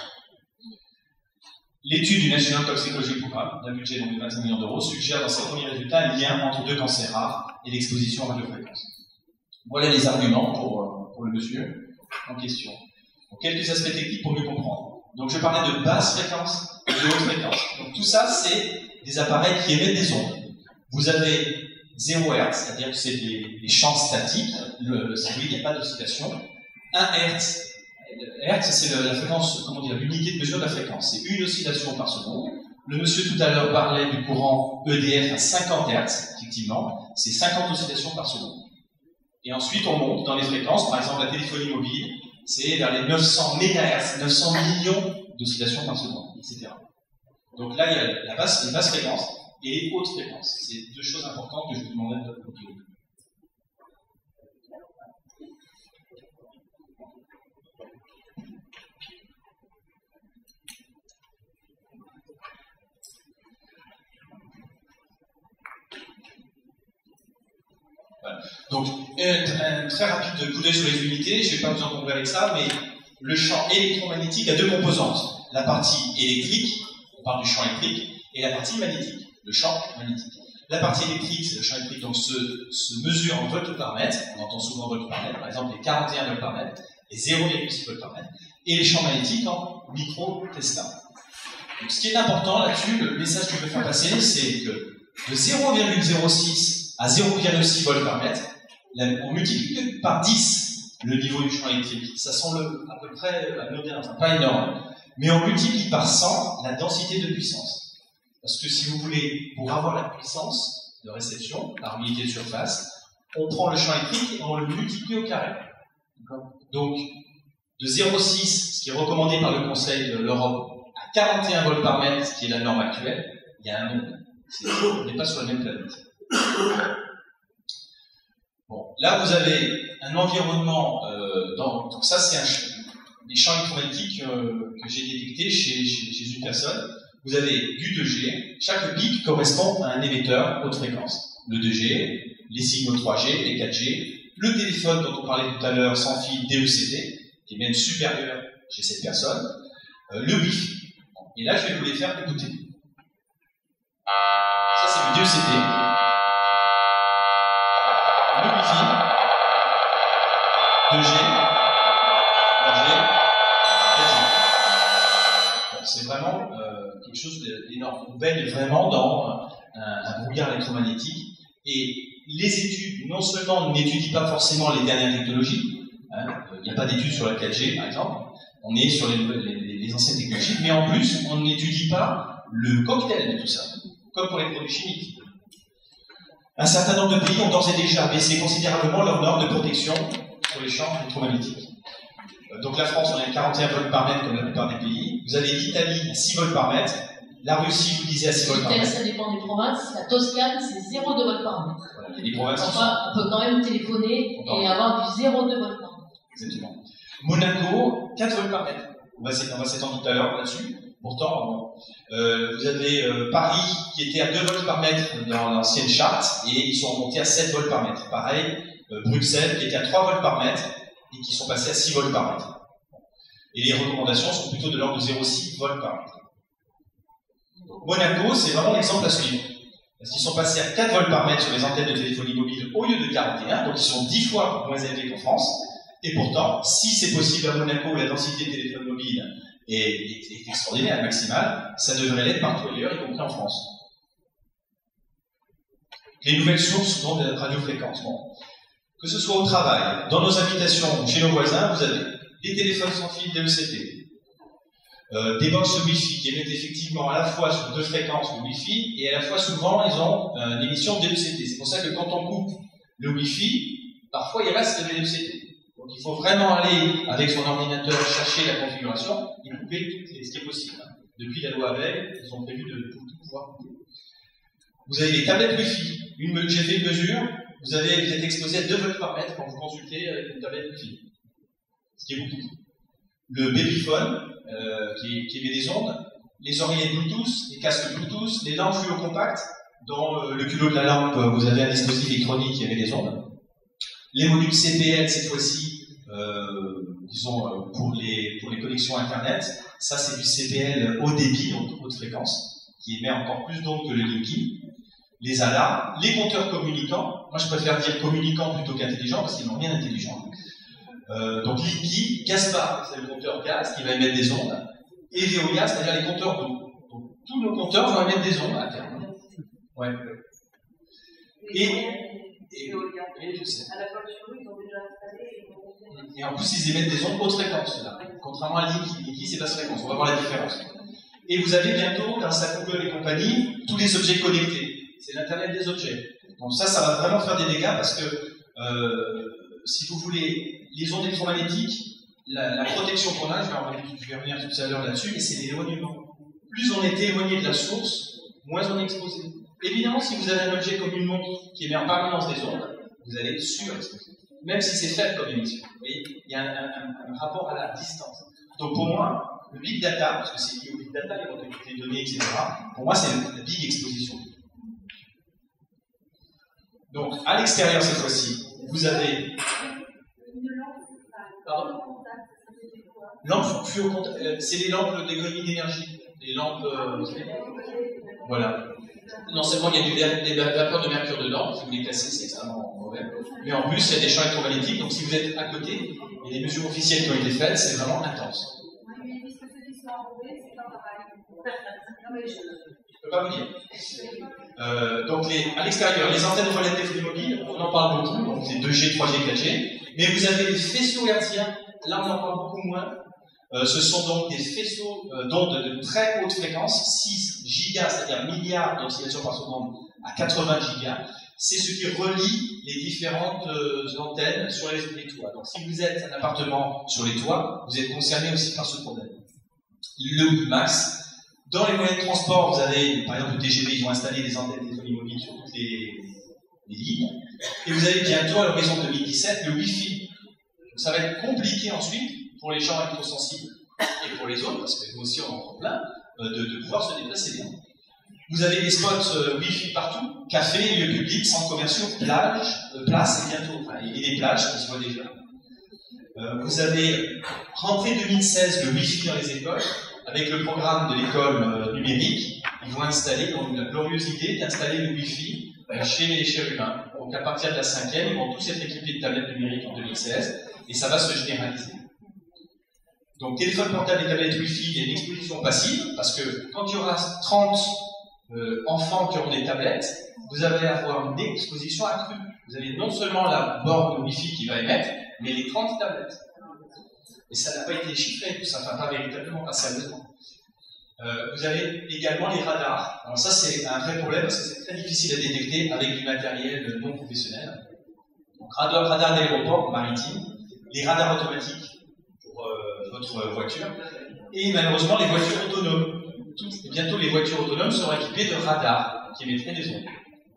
L'étude du National Toxicology Program, d'un budget de vingt-cinq millions d'euros, suggère dans ses premiers résultats un lien entre deux cancers rares et l'exposition à radiofréquence. Voilà les arguments pour, pour le monsieur en question. Donc, quelques aspects techniques pour mieux comprendre. Donc je parlais de basse fréquence et de haute fréquence. Donc tout ça, c'est des appareils qui émettent des ondes. Vous avez zéro hertz, c'est-à-dire que c'est des, des champs statiques, le, le, il n'y a pas d'oscillation. un hertz, hertz c'est la fréquence, comment dire, l'unité de mesure de la fréquence, c'est une oscillation par seconde. Le monsieur tout à l'heure parlait du courant E D F à cinquante hertz, effectivement, c'est cinquante oscillations par seconde. Et ensuite on monte dans les fréquences, par exemple la téléphonie mobile, c'est vers les neuf cents mégahertz, neuf cents millions d'oscillations par seconde, et cetera. Donc là il y a la basse, les basses fréquences et les hautes fréquences. C'est deux choses importantes que je vous demandais de bloquer. Voilà. Donc, un, un très rapide coup d'œil sur les unités, je ne vais pas vous encombrer avec ça, mais le champ électromagnétique a deux composantes. La partie électrique, on parle du champ électrique, et la partie magnétique, le champ magnétique. La partie électrique, c'est le champ électrique, donc se, se mesure en volts par mètre, on entend souvent volts par mètre, par exemple les quarante et un volts par mètre, et zéro virgule six volts par mètre, et les champs magnétiques en micro-tesla. Donc ce qui est important là-dessus, le message que je veux faire passer, c'est que de zéro virgule zéro six à zéro virgule six volts par mètre, on multiplie par dix le niveau du champ électrique. Ça semble à peu près anodin, enfin pas énorme, mais on multiplie par cent la densité de puissance. Parce que si vous voulez, pour avoir la puissance de réception par unité de surface, on prend le champ électrique et on le multiplie au carré. Donc, de zéro virgule six, ce qui est recommandé par le Conseil de l'Europe, à quarante et un volts par mètre, ce qui est la norme actuelle, il y a un monde. On n'est pas sur la même planète. Bon, là, vous avez un environnement, euh, dans, donc ça, c'est un, des champs électromagnétiques euh, que j'ai détectés chez, chez, chez une personne. Vous avez du deux G, chaque bit correspond à un émetteur haute fréquence. Le deux G, les signaux trois G, les quatre G, le téléphone dont on parlait tout à l'heure sans fil D E C T, qui est même supérieur chez cette personne, euh, le Wi-Fi. Et là, je vais vous les faire écouter. Ça, c'est le D E C T. Le Wi-Fi, deux G, trois G, quatre G. Bon, c'est vraiment euh, quelque chose d'énorme. On baigne vraiment dans un, un brouillard électromagnétique. Et les études, non seulement n'étudient pas forcément les dernières technologies, hein, il n'y a pas d'études sur la quatre G par exemple, on est sur les, les, les anciennes technologies, mais en plus, on n'étudie pas le cocktail de tout ça, comme pour les produits chimiques. Un certain nombre de pays ont d'ores et déjà baissé considérablement leurs normes de protection sur les champs électromagnétiques. Donc la France, on a quarante et un volts par mètre comme la plupart des pays. Vous avez l'Italie à six volts par mètre. La Russie, vous disiez, à six volts par mètre.
Ça dépend des provinces. La Toscane, c'est zéro virgule deux volts par mètre.
Voilà, il y a des provinces qui sont...
On peut quand même téléphoner et avoir du zéro virgule deux volts par mètre.
Exactement. Monaco, quatre volts par mètre. On va s'étendre tout à l'heure là-dessus. Pourtant, bon. euh, vous avez euh, Paris qui était à deux volts par mètre dans l'ancienne charte et ils sont remontés à sept volts par mètre. Pareil, euh, Bruxelles qui était à trois volts par mètre et qui sont passés à six volts par mètre. Et les recommandations sont plutôt de l'ordre de zéro virgule six volts par mètre. Monaco, c'est vraiment l'exemple à suivre. Parce qu'ils sont passés à quatre volts par mètre sur les antennes de téléphonie mobile au lieu de quarante et un, donc ils sont dix fois moins élevés qu'en France. Et pourtant, si c'est possible à Monaco où la densité de téléphone mobile est, est, est extraordinaire, maximale, ça devrait l'être partout ailleurs, y compris en France. Les nouvelles sources dont de radiofréquences. Bon. Que ce soit au travail, dans nos habitations, chez nos voisins, vous avez des téléphones sans fil D E C P, euh, des box Wi-Fi qui émettent effectivement à la fois sur deux fréquences de Wi-Fi et à la fois souvent ils ont euh, une émission D E C T. C'est pour ça que quand on coupe le Wi-Fi, parfois il reste le D E C T. Donc il faut vraiment aller avec son ordinateur chercher la configuration et couper tout ce qui est possible. Depuis la loi Abel, ils ont prévu de, de tout pouvoir couper. Vous avez des tablettes Wi-Fi. Une, j'ai fait une mesure, vous, avez, vous êtes exposé à deux volts par mètre quand vous consultez avec une tablette Wi-Fi. Ce qui est beaucoup. Le babyphone, euh, qui, qui émet des ondes, les oreillettes Bluetooth, les casques Bluetooth, les lampes fluocompactes, dans euh, le culot de la lampe, vous avez un dispositif électronique qui émet des ondes. Les modules C P L, cette fois-ci, euh, disons, euh, pour, les, pour les connexions Internet, ça c'est du C P L haut débit, donc haute fréquence, qui émet encore plus d'ondes que le Linky. Les A L A, les compteurs communicants, moi je préfère dire communicants plutôt qu'intelligents, parce qu'ils n'ont rien d'intelligent. Euh, donc Linky, Gaspard, c'est le compteur gaz qui va émettre des ondes, et Veolia, c'est-à-dire les compteurs d'eau. Donc tous nos compteurs vont émettre des ondes à terme. Ouais. Et, et, et je sais. Et en plus, ils émettent des ondes haute fréquence, là. Contrairement à Linky. Linky, c'est basse fréquence. On va voir la différence. Et vous avez bientôt, grâce à Google et compagnie, tous les objets connectés. C'est l'Internet des objets. Donc ça, ça va vraiment faire des dégâts parce que, euh, si vous voulez, les ondes électromagnétiques, la, la protection qu'on a, je vais, en, je vais revenir tout à l'heure là-dessus, mais c'est l'éloignement. Plus on est éloigné de la source, moins on est exposé. Évidemment, si vous avez un objet comme une montre qui émet en permanence des ondes, vous allez être surexposé. Même si c'est faible comme émission. Vous voyez, il y a un, un, un rapport à la distance. Donc pour moi, le big data, parce que c'est lié au big data, les comptabilités de données, et cetera, pour moi, c'est la big exposition. Donc, à l'extérieur, cette fois-ci, vous avez... Pardon ? Lampes fluocontact, euh, c'est les lampes d'économie d'énergie. Les lampes... Euh, voilà. Non seulement il y a des, des vapeurs de mercure dedans, si vous les cassez, c'est extrêmement mauvais. Mais en plus, il y a des champs électromagnétiques, donc si vous êtes à côté, il y a des mesures officielles qui ont été faites, c'est vraiment intense. Je ne peux pas vous dire. Euh, donc les, à l'extérieur, les antennes relais de téléphonie mobile, on en parle beaucoup, donc c'est deux G, trois G, quatre G, mais vous avez des faisceaux hertziens, là on en parle beaucoup moins. Euh, ce sont donc des faisceaux euh, d'ondes de très haute fréquence, six gigas, c'est-à-dire milliards d'oscillations par seconde à quatre-vingts gigas. C'est ce qui relie les différentes euh, antennes sur les, les toits. Donc si vous êtes un appartement sur les toits, vous êtes concerné aussi par ce problème. Le max. Dans les moyens de transport, vous avez, par exemple, le T G V, ils ont installé des antennes de téléphonie mobile sur toutes les, les lignes. Et vous avez bientôt, à l'horizon deux mille dix-sept, le Wi-Fi. Donc ça va être compliqué ensuite, pour les gens électrosensibles et pour les autres, parce que nous aussi on en prend plein, euh, de, de pouvoir se déplacer bien. Vous avez des spots euh, Wi-Fi partout, cafés, lieux publics, centres commerciaux, plages, euh, places et bientôt, enfin, et des plages qui se voient déjà. Euh, vous avez rentré deux mille seize le Wi-Fi dans les écoles. Avec le programme de l'école euh, numérique, ils vont installer, ils ont eu la glorieuse idée d'installer le Wi-Fi euh, chez les chérubins. Donc à partir de la cinquième, ils vont tous être équipés de tablettes numériques en deux mille seize, et ça va se généraliser. Donc téléphone portable et tablettes Wi-Fi, il y a une exposition passive, parce que quand il y aura trente euh, enfants qui auront des tablettes, vous allez avoir une exposition accrue. Vous avez non seulement la borne Wi-Fi qui va émettre, mais les trente tablettes. Et ça n'a pas été chiffré, tout ça, enfin pas véritablement, pas sérieusement. Euh, vous avez également les radars. Alors ça, c'est un vrai problème parce que c'est très difficile à détecter avec du matériel non professionnel. Donc radar, radar d'aéroport maritime, les radars automatiques pour euh, votre voiture, et malheureusement les voitures autonomes. Toutes, et bientôt les voitures autonomes seront équipées de radars qui émettraient des ondes.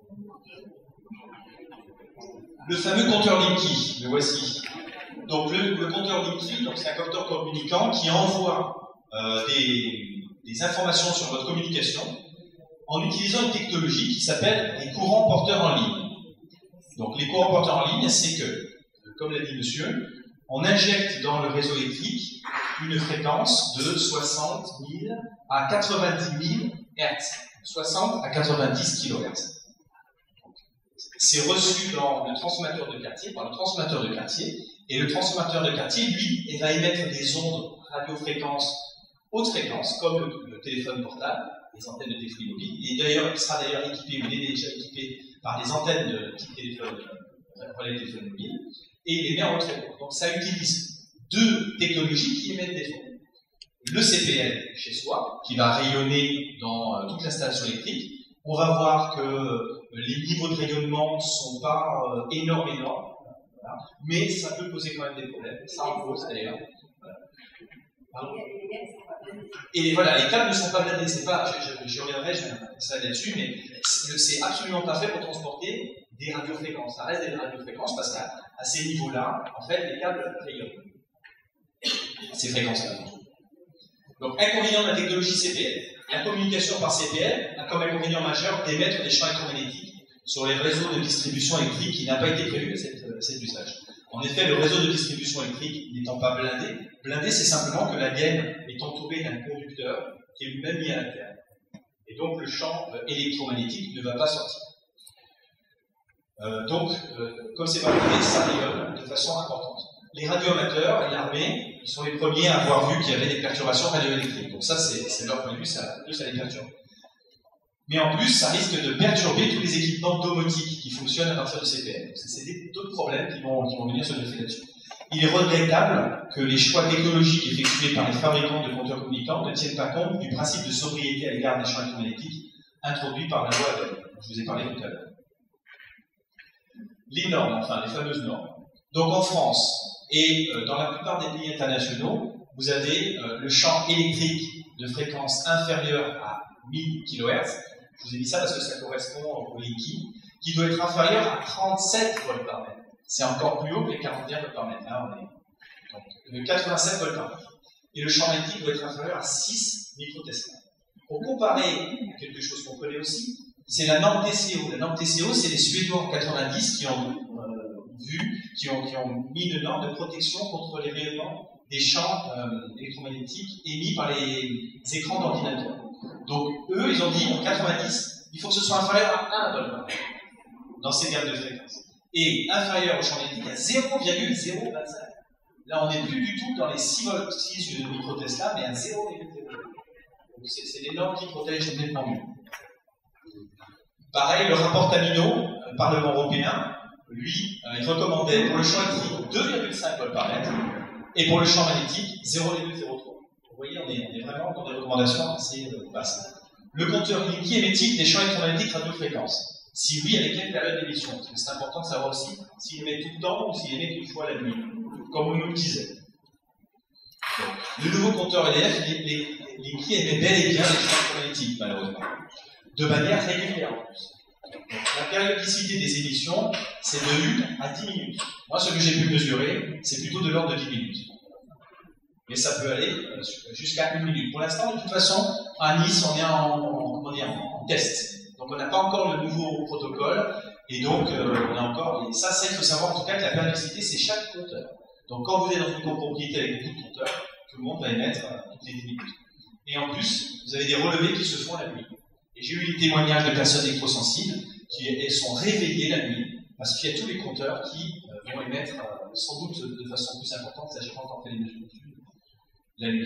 Le fameux compteur Linky, le voici. Donc le, le compteur Linky, donc c'est un compteur communicant qui envoie euh, des, des informations sur votre communication en utilisant une technologie qui s'appelle les courants porteurs en ligne. Donc les courants porteurs en ligne, c'est que, comme l'a dit monsieur, on injecte dans le réseau électrique une fréquence de soixante mille à quatre-vingt-dix mille hertz, soixante à quatre-vingt-dix kilohertz. C'est reçu dans le transformateur de quartier, par le transformateur de quartier, et le transformateur de quartier, lui, il va émettre des ondes radiofréquences, haute fréquence, comme le, le téléphone portable, les antennes de téléphonie mobile, et d'ailleurs, il sera d'ailleurs équipé, ou il est déjà équipé par des antennes de type téléphone, relais de téléphone mobile, et il émet en haute fréquence. Donc ça utilise deux technologies qui émettent des ondes. Le C P L chez soi, qui va rayonner dans euh, toute l'installation électrique. On va voir que euh, les niveaux de rayonnement ne sont pas euh, énormes, énormes, voilà. Mais ça peut poser quand même des problèmes. Ça en pose d'ailleurs. Voilà. Et voilà, les câbles ne sont pas blindés. C'est pas, j'y reviendrai, je ça là-dessus, mais c'est absolument pas fait pour transporter des radiofréquences. Ça reste des radiofréquences parce qu'à à ces niveaux-là, en fait, les câbles rayonnent. Ces fréquences-là. Donc, inconvénient de la technologie C P L. La communication par C P L a comme inconvénient majeur d'émettre des champs électromagnétiques sur les réseaux de distribution électrique qui n'a pas été prévu à cet, euh, cet usage. En effet, le réseau de distribution électrique n'étant pas blindé, blindé c'est simplement que la gaine est entourée d'un conducteur qui est lui-même mis à l'intérieur. Et donc le champ euh, électromagnétique ne va pas sortir. Euh, donc, euh, comme c'est pas blindé, ça rayonne de façon importante. Les radioamateurs et l'armée, ils sont les premiers à avoir vu qu'il y avait des perturbations radioélectriques. Donc ça, c'est leur point de vue, ça, ça les perturbe. Mais en plus, ça risque de perturber tous les équipements domotiques qui fonctionnent à partir de C P L. C'est d'autres problèmes qui vont, qui vont venir se greffer là-dessus. Il est regrettable que les choix technologiques effectués par les fabricants de compteurs communicants ne tiennent pas compte du principe de sobriété à l'égard des champs électromagnétiques introduit par la loi Abel, dont je vous ai parlé tout à l'heure. Les normes, enfin, les fameuses normes. Donc en France, et euh, dans la plupart des pays internationaux, vous avez euh, le champ électrique de fréquence inférieure à mille kilohertz. Je vous ai dit ça parce que ça correspond au Linky, qui doit être inférieur à trente-sept volts par mètre. C'est encore plus haut que les quarante et un volts par mètre. Là, on est donc, quatre-vingt-sept volts par mètre. Et le champ magnétique doit être inférieur à six microtesla. Pour comparer quelque chose qu'on connaît aussi, c'est la norme T C O. La norme T C O, c'est les Suédois en quatre-vingt-dix qui ont euh, vu, qui ont, qui ont mis une norme de protection contre les rayonnements des champs euh, électromagnétiques émis par les, les écrans d'ordinateur. Donc, eux, ils ont dit, en quatre-vingt-dix, il faut que ce soit inférieur à un volt par mètre dans ces gammes de fréquences. Et inférieur au champ magnétique à zéro virgule zéro vingt-cinq. Là, on n'est plus du tout dans les six volts, six microtesla, mais à zéro virgule zéro. Donc, c'est des normes qui protègent nettement mieux. Pareil, le rapport Tamino, le Parlement européen, lui, euh, il recommandait pour le champ électrique deux virgule cinq volts par mètre et pour le champ magnétique zéro virgule zéro trois. Vous voyez, on est, on est vraiment dans des recommandations assez euh, basses. Le compteur Linky émet-il des champs électromagnétiques radiofréquences? Si oui, avec quelle période d'émission? Parce que c'est important de savoir aussi s'il émet tout le temps ou s'il émet une fois la nuit, comme on nous le disait. Le nouveau compteur E D F, les, les, Linky émet bel et bien les champs électromagnétiques, malheureusement, de manière régulière en plus. Donc, la périodicité des émissions, c'est de une à dix minutes. Moi, ce que j'ai pu mesurer, c'est plutôt de l'ordre de dix minutes. Mais ça peut aller jusqu'à une minute. Pour l'instant, de toute façon, à Nice, on est en, en, comment dire, en test. Donc, on n'a pas encore le nouveau protocole. Et donc, euh, on a encore. Et ça, c'est, il faut savoir en tout cas que la périodicité, c'est chaque compteur. Donc, quand vous êtes dans une copropriété avec beaucoup de compteurs, tout le monde va émettre euh, toutes les dix minutes. Et en plus, vous avez des relevés qui se font la nuit. Et j'ai eu des témoignages de personnes électrosensibles qui elles sont réveillées la nuit parce qu'il y a tous les compteurs qui euh, vont émettre euh, sans doute de façon plus importante, ça j'ai pas encore fait les mesures la nuit.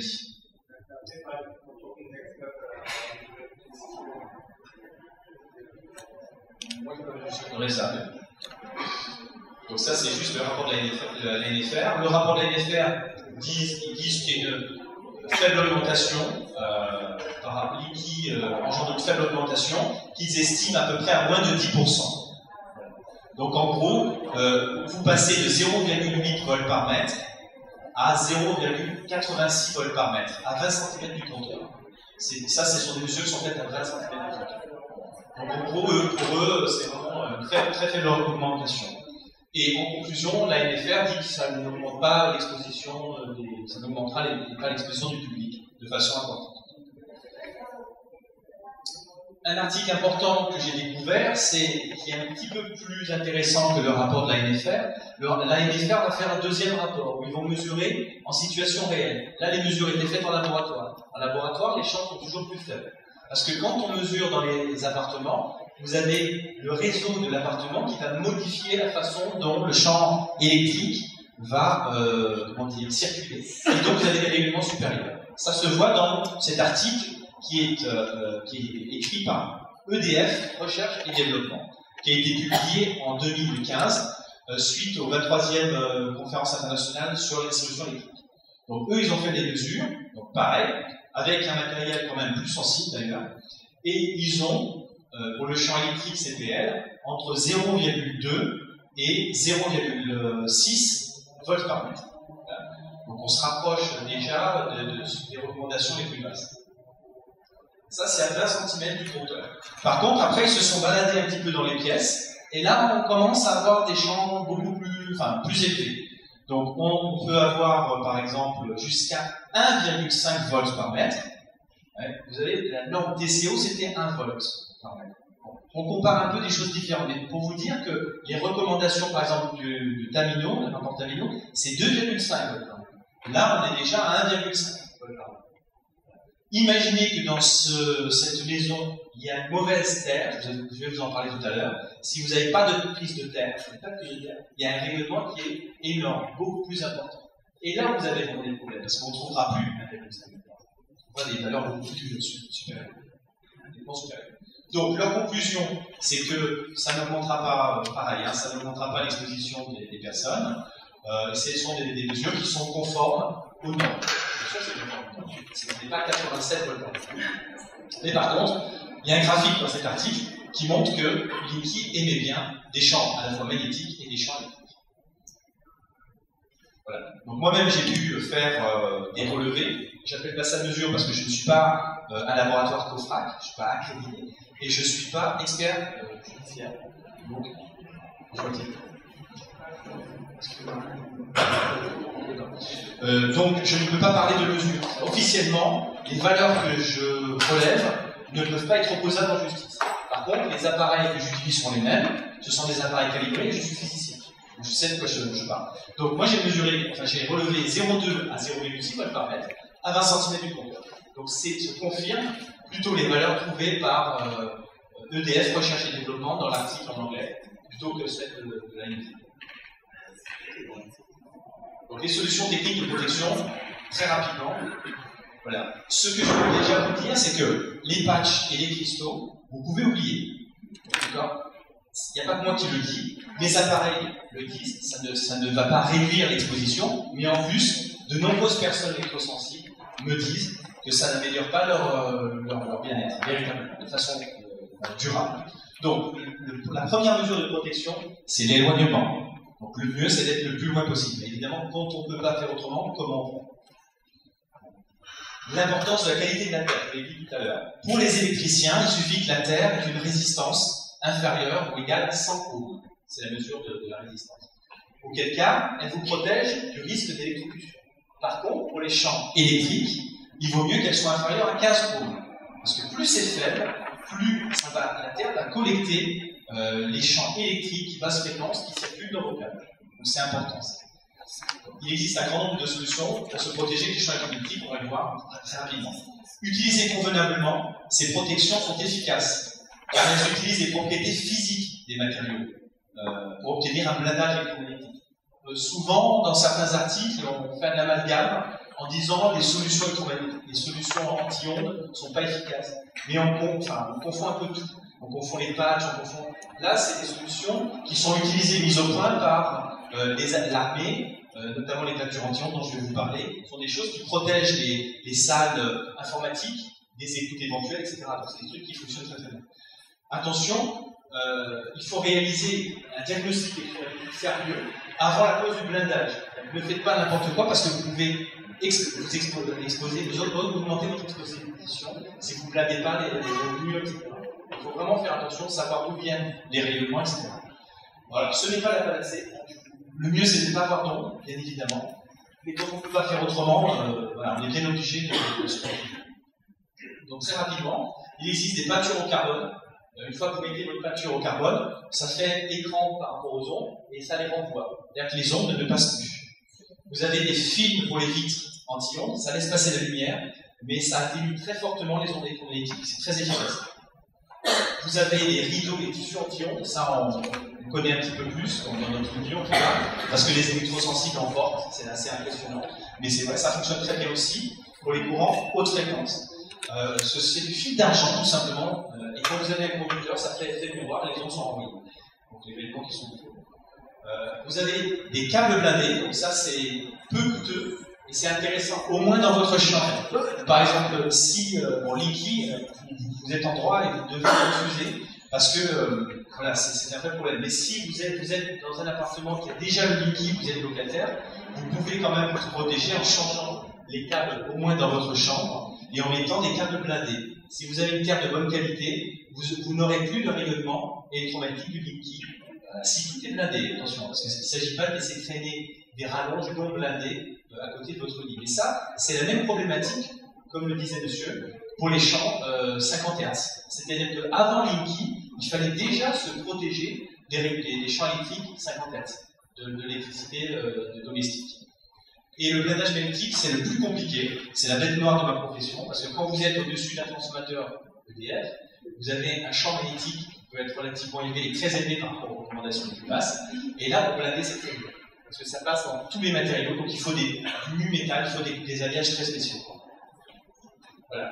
Moi, je ça. Donc ça c'est juste le rapport de la N F R. Le rapport de la N F R dit, ils disent qu'il y a une faible augmentation euh, par qui euh, engendre une faible augmentation qu'ils estiment à peu près à moins de dix pour cent. Donc en gros, euh, vous passez de zéro virgule huit volts par mètre à zéro virgule quatre-vingt-six volts par mètre, à vingt centimètres du compteur. Ça, ce sont des mesures qui sont faites à vingt centimètres du compteur. Donc en gros, eux, pour eux, c'est vraiment une très, très faible augmentation. Et en conclusion, la N F R dit que ça n'augmente pas l'exposition, ça n'augmentera pas l'exposition du public de façon importante. un article important que j'ai découvert, c'est qui est un petit peu plus intéressant que le rapport de l'A N F R. L'A N F R va faire un deuxième rapport où ils vont mesurer en situation réelle. Là, les mesures étaient faites en laboratoire. En laboratoire, les champs sont toujours plus faibles. Parce que quand on mesure dans les appartements, vous avez le réseau de l'appartement qui va modifier la façon dont le champ électrique va euh, comment dire, circuler. Et donc, vous avez des règlements supérieurs. Ça se voit dans cet article qui est, euh, qui est écrit par E D F, Recherche et Développement, qui a été publié en deux mille quinze, euh, suite aux vingt-troisième euh, conférence internationale sur les solutions électriques. Donc eux, ils ont fait des mesures, donc pareil, avec un matériel quand même plus sensible d'ailleurs, et ils ont, euh, pour le champ électrique C P L, entre zéro virgule deux et zéro virgule six volts par mètre. Donc on se rapproche déjà de, de, des recommandations les plus basses. Ça, c'est à vingt centimètres du compteur. Par contre, après, ils se sont baladés un petit peu dans les pièces, et là, on commence à avoir des champs beaucoup plus, enfin, plus élevés. Donc, on peut avoir, par exemple, jusqu'à un virgule cinq volts par mètre. Ouais, vous avez la norme D C O, c'était un volt par mètre. Bon, on compare un peu des choses différentes, mais pour vous dire que les recommandations, par exemple, du, du Tamino, le rapport Tamino, c'est deux virgule cinq volts par mètre. Là, on est déjà à un virgule cinq volts par mètre. Imaginez que dans ce, cette maison, il y a une mauvaise terre, je vais vous en parler tout à l'heure. Si vous n'avez pas de prise de terre, pas de prise de terre, il y a un règlement qui est énorme, beaucoup plus important. Et là, vous avez vraiment des problèmes, parce qu'on ne trouvera plus un règlement. On voit des valeurs beaucoup plus supérieures. Donc, leur conclusion, c'est que ça n'augmentera pas, euh, pareil, hein, ça n'augmentera pas l'exposition des, des personnes. Euh, ce sont des, des mesures qui sont conformes aux normes. Ce n'est pas quatre-vingt-sept volts. Mais par contre, il y a un graphique dans cet article qui montre que Linky émet bien des champs à la fois magnétiques et des champs électriques. Voilà. Donc moi-même, j'ai pu faire euh, des relevés. J'appelle pas ça mesure parce que je ne suis pas euh, un laboratoire COFRAC, je ne suis pas accrédité, et je ne suis pas expert euh, judiciaire. Donc, je vois Euh, donc, je ne peux pas parler de mesure. Officiellement, les valeurs que je relève ne peuvent pas être opposables en justice. Par contre, les appareils que j'utilise sont les mêmes. Ce sont des appareils calibrés et je suis physicien. Je sais de quoi je, je parle. Donc, moi, j'ai mesuré, enfin, j'ai relevé zéro virgule deux à zéro virgule six volts par mètre à vingt centimètres du compteur. Donc, c'est, se confirme plutôt les valeurs trouvées par euh, E D F, Recherche et Développement, dans l'article en anglais, plutôt que celles de, de l'A N F R. Donc les solutions techniques de protection, très rapidement, voilà. Ce que je peux déjà vous dire, c'est que les patchs et les cristaux, vous pouvez oublier. D'accord ? Il n'y a pas que moi qui le dis, les appareils le disent, ça ne, ça ne va pas réduire l'exposition, mais en plus, de nombreuses personnes électrosensibles me disent que ça n'améliore pas leur, leur, leur bien-être, véritablement, de façon euh, durable. Donc, le, la première mesure de protection, c'est l'éloignement. Donc le mieux, c'est d'être le plus loin possible. Évidemment, quand on ne peut pas faire autrement, comment on fait ? L'importance de la qualité de la terre, je l'ai dit tout à l'heure. Pour les électriciens, il suffit que la terre ait une résistance inférieure ou égale à cent ohms. C'est la mesure de, de la résistance. Auquel cas, elle vous protège du risque d'électrocution. Par contre, pour les champs électriques, il vaut mieux qu'elle soit inférieure à quinze ohms. Parce que plus c'est faible, plus ça va, la terre va collecter Euh, les champs électriques basse fréquence qui circulent dans vos câbles. Donc c'est important. Ça. Il existe un grand nombre de solutions pour se protéger des champs électriques, on va le voir très rapidement. Utilisées convenablement, ces protections sont efficaces, car elles utilisent les propriétés physiques des matériaux euh, pour obtenir un blindage électromagnétique. Euh, souvent, dans certains articles, on fait un amalgame en disant les solutions électromagnétiques, les solutions anti-ondes ne sont pas efficaces. Mais on, enfin, on confond un peu tout. On confond les patchs, on confond... Là, c'est des solutions qui sont utilisées, mises au point par euh, les, l'armée, euh, notamment les captures anti-ondes dont je vais vous parler. Ce sont des choses qui protègent les, les salles informatiques, des écoutes éventuelles, et cetera. Donc, c'est des trucs qui fonctionnent très très bien. Attention, euh, il faut réaliser un diagnostic sérieux avant la pose du blindage. Ne faites pas n'importe quoi parce que vous pouvez exp- vous exposer, exposer, vous augmenter votre exposition si vous ne blindez pas les, les murs, et cetera. Il faut vraiment faire attention, savoir d'où viennent les rayonnements, et cetera. Voilà, ce n'est pas la panacée. Le mieux, c'est de ne pas avoir d'ombre, bien évidemment. Mais comme on ne peut pas faire autrement, euh, voilà, on est bien obligé de, de se protéger. Donc très rapidement, Il existe des peintures au carbone. Une fois que vous mettez votre peinture au carbone, ça fait écran par rapport aux ondes et ça les renvoie. C'est-à-dire que les ondes ne passent plus. Vous avez des films pour les vitres anti-ondes, ça laisse passer la lumière, mais ça atténue très fortement les ondes électromagnétiques. C'est très efficace. Vous avez des rideaux et tissus anti-ondes, ça on, on connaît un petit peu plus dans notre milieu en tout cas, parce que les électrosensibles en portent, c'est assez impressionnant. Mais c'est vrai, ça fonctionne très bien aussi pour les courants haute fréquence. Euh, c'est du fil d'argent tout simplement, euh, et quand vous avez un conducteur, ça fait effet miroir et les ondes sont envoyées. Donc les éléments qui sont autour. Euh, vous avez des câbles blindés, donc ça c'est peu coûteux et c'est intéressant, au moins dans votre champ. Par exemple, si euh, bon, Linky, euh, vous êtes en droit et vous devez refuser, parce que euh, voilà, c'est un vrai problème. Mais si vous êtes, vous êtes dans un appartement qui a déjà le Linky, vous êtes locataire, vous pouvez quand même vous protéger en changeant les câbles au moins dans votre chambre et en mettant des câbles blindés. Si vous avez une carte de bonne qualité, vous, vous n'aurez plus de rayonnement électromagnétique du Linky. Euh, si tout est blindé, attention, parce qu'il ne s'agit pas de laisser traîner des rallonges non blindées euh, à côté de votre lit. Et ça, c'est la même problématique, comme le disait monsieur, pour les champs euh, cinquante hertz. C'est-à-dire qu'avant Linky, il fallait déjà se protéger des, des, des champs électriques cinquante hertz, de, de l'électricité euh, de domestique. Et le blindage magnétique, c'est le plus compliqué, c'est la bête noire de ma profession, parce que quand vous êtes au-dessus d'un transformateur E D F, vous avez un champ magnétique qui peut être relativement élevé et très élevé par rapport aux recommandations qui passent, et là, pour blinder, c'est terrible, parce que ça passe dans tous les matériaux, donc il faut des, du mu-métal, il faut des, des alliages très spéciaux. Voilà.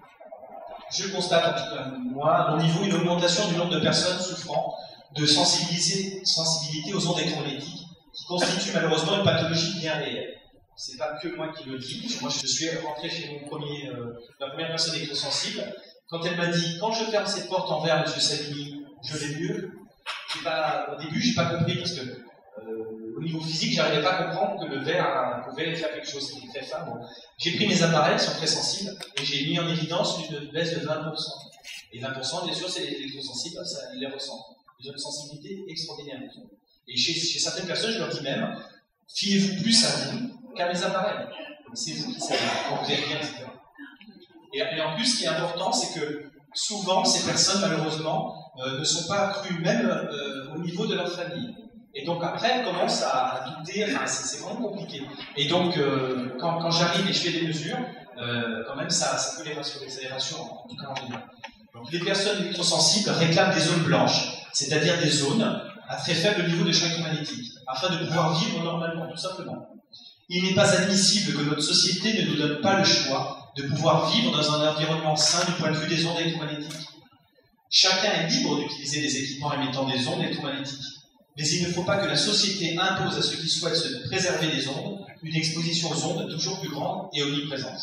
Je constate, en tout cas, moi, à mon niveau, une augmentation du nombre de personnes souffrant de sensibilité aux ondes électromagnétiques, qui constitue malheureusement une pathologie bien réelle. C'est pas que moi qui le dis. Moi, je suis rentré chez mon premier, euh, ma première personne électrosensible. Quand elle m'a dit, quand je ferme cette porte en verre, monsieur Savigny, je vais mieux. Pas, au début, j'ai pas compris parce que, euh, au niveau physique, j'arrivais pas à comprendre que le verre pouvait faire quelque chose. C'était très fin. Bon. J'ai pris mes appareils, qui sont très sensibles, et j'ai mis en évidence une baisse de vingt pour cent. Et vingt pour cent, bien sûr, c'est les électrosensibles, ça, ils les ressentent. Ils ont une sensibilité extraordinaire. Et chez, chez certaines personnes, je leur dis même, fiez-vous plus à vous qu'à mes appareils. C'est vous qui savez quand vous êtes bien, et cetera. Et, et en plus, ce qui est important, c'est que souvent, ces personnes, malheureusement, euh, ne sont pas accrues même euh, au niveau de leur famille. Et donc après, elles commencent à, à douter, enfin, c'est vraiment compliqué. Et donc, euh, quand, quand j'arrive et je fais des mesures, euh, quand même, ça, ça peut les rassurer, ça les rassure en tout cas en général. Donc les personnes électrosensibles réclament des zones blanches, c'est-à-dire des zones à très faible niveau de champ électromagnétique, afin de pouvoir vivre normalement, tout simplement. Il n'est pas admissible que notre société ne nous donne pas le choix de pouvoir vivre dans un environnement sain du point de vue des ondes électromagnétiques. Chacun est libre d'utiliser des équipements émettant des ondes électromagnétiques. Mais il ne faut pas que la société impose à ceux qui souhaitent se préserver des ondes une exposition aux ondes toujours plus grande et omniprésente.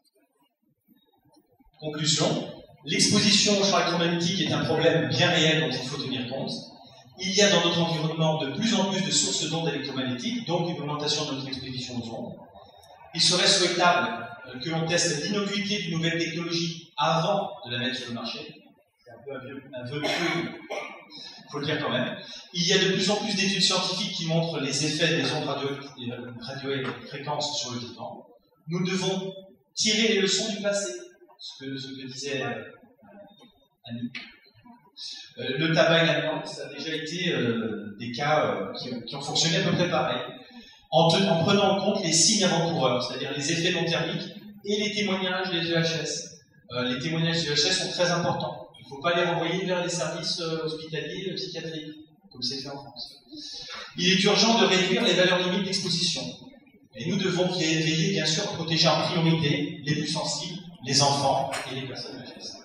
Conclusion, l'exposition aux champs électromagnétiques est un problème bien réel dont il faut tenir compte. Il y a dans notre environnement de plus en plus de sources d'ondes électromagnétiques, donc une augmentation de notre exposition aux ondes. Il serait souhaitable que l'on teste l'innocuité d'une nouvelle technologie avant de la mettre sur le marché. C'est un peu un, vieux, un vœu pieux, il faut le dire quand même. Il y a de plus en plus d'études scientifiques qui montrent les effets des ondes radiofréquences sur le vivant. Nous devons tirer les leçons du passé, ce que, ce que disait euh, Annie. Euh, le tabac et l'amiante, ça a déjà été euh, des cas euh, qui, qui ont fonctionné à peu près pareil, en, te, en prenant en compte les signes avant-coureurs, c'est-à-dire les effets non thermiques et les témoignages des E H S. Euh, les témoignages des E H S sont très importants. Il ne faut pas les renvoyer vers les services euh, hospitaliers et psychiatriques, comme c'est fait en France. Il est urgent de réduire les valeurs limites d'exposition. Et nous devons veiller, bien sûr, à protéger en priorité les plus sensibles, les enfants et les personnes E H S.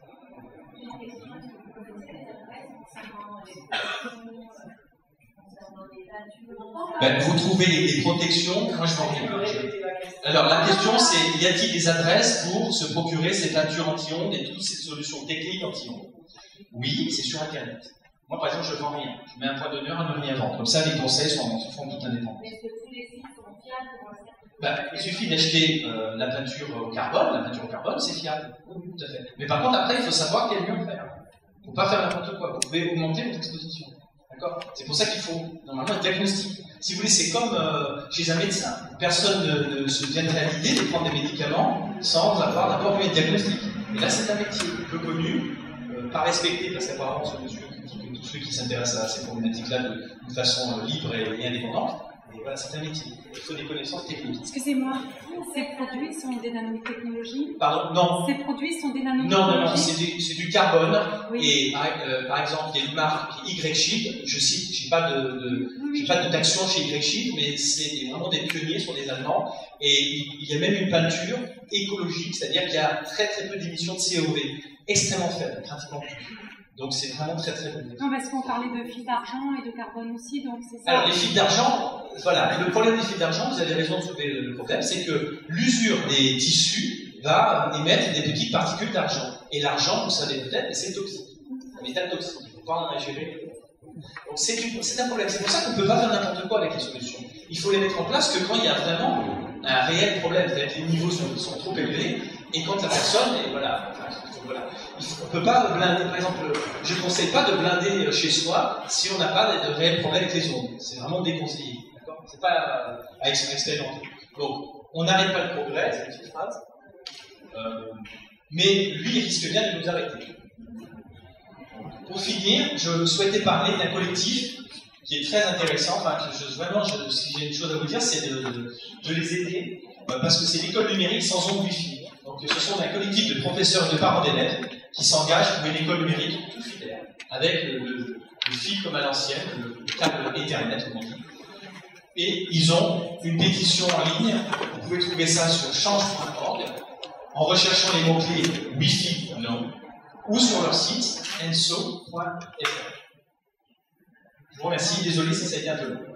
Ben, vous trouvez les, les protections, moi je m'en reviens. Alors la question c'est, y a-t-il des adresses pour se procurer ces peintures anti-ondes et toutes ces solutions techniques anti-ondes? Oui, c'est sur Internet. Moi par exemple je ne vends rien, je mets un point d'honneur à ne rien vendre. Comme ça les conseils sont, se font tout indépendants. Mais est-ce que tous les sites sont fiables pour le ben, il suffit d'acheter euh, la peinture au carbone, la peinture au carbone c'est fiable. Oui, tout à fait. Mais par contre après il faut savoir quel mieux faire. Il ne faut pas faire n'importe quoi, vous pouvez augmenter votre exposition. D'accord? C'est pour ça qu'il faut normalement un diagnostic. Si vous voulez, c'est comme euh, chez un médecin. Personne ne, ne se viendrait à l'idée de prendre des médicaments sans avoir d'abord eu un diagnostic. Et là, c'est un métier peu connu, euh, pas respecté, parce qu'apparemment, ce monsieur dit que tous ceux qui s'intéressent à ces problématiques-là de, de façon euh, libre et, et indépendante. Et voilà, c'est un métier. Il faut des connaissances techniques.
Excusez-moi, ces produits sont des nanotechnologies?
Pardon, non.
Ces produits sont des nanotechnologies?
Non, non, non, c'est du, du carbone.
Oui.
Et par, euh, par exemple, il y a une marque Y-Chip. Je cite, j'ai pas de, de j'ai pas d'action chez Y-Chip, mais c'est vraiment des pionniers sur des Allemands. Et il, il y a même une peinture écologique, c'est-à-dire qu'il y a très très peu d'émissions de C O V, extrêmement faibles, pratiquement plus. Donc c'est vraiment très très bon.
Non, parce qu'on parlait de fils d'argent et de carbone aussi, donc c'est ça.
Alors les fils d'argent, voilà, le problème des fils d'argent, vous avez raison de soulever le problème, c'est que l'usure des tissus va émettre des petites particules d'argent. Et l'argent, vous savez peut-être, c'est toxique. Un métal toxique, il ne faut pas en ingérer. Donc c'est un problème. C'est pour ça qu'on ne peut pas faire n'importe quoi avec les solutions. Il faut les mettre en place que quand il y a vraiment un réel problème, c'est-à-dire que les niveaux sont, sont trop élevés, et quand la personne, et voilà, enfin, voilà. On ne peut pas blinder, par exemple, je ne conseille pas de blinder chez soi si on n'a pas de, de réels problèmes avec les ondes. C'est vraiment déconseillé. C'est pas à expérimenter. Donc, on n'arrête pas le progrès, c'est une petite phrase. Euh, mais lui, il risque bien de nous arrêter. Pour finir, je souhaitais parler d'un collectif qui est très intéressant. Enfin, je, vraiment, je, si j'ai une chose à vous dire, c'est de, de, de les aider, euh, parce que c'est l'école numérique sans ondes Wi-Fi. Donc, ce sont un collectif de professeurs et de parents d'élèves qui s'engagent pour une école numérique tout filaire, avec le, le, le fil comme à l'ancienne, le, le câble Ethernet, comme on dit. Et ils ont une pétition en ligne. Vous pouvez trouver ça sur change point org en recherchant les mots-clés Wi-Fi non ou sur leur site enso point f r. Je vous remercie. Désolé si ça a été un peu long.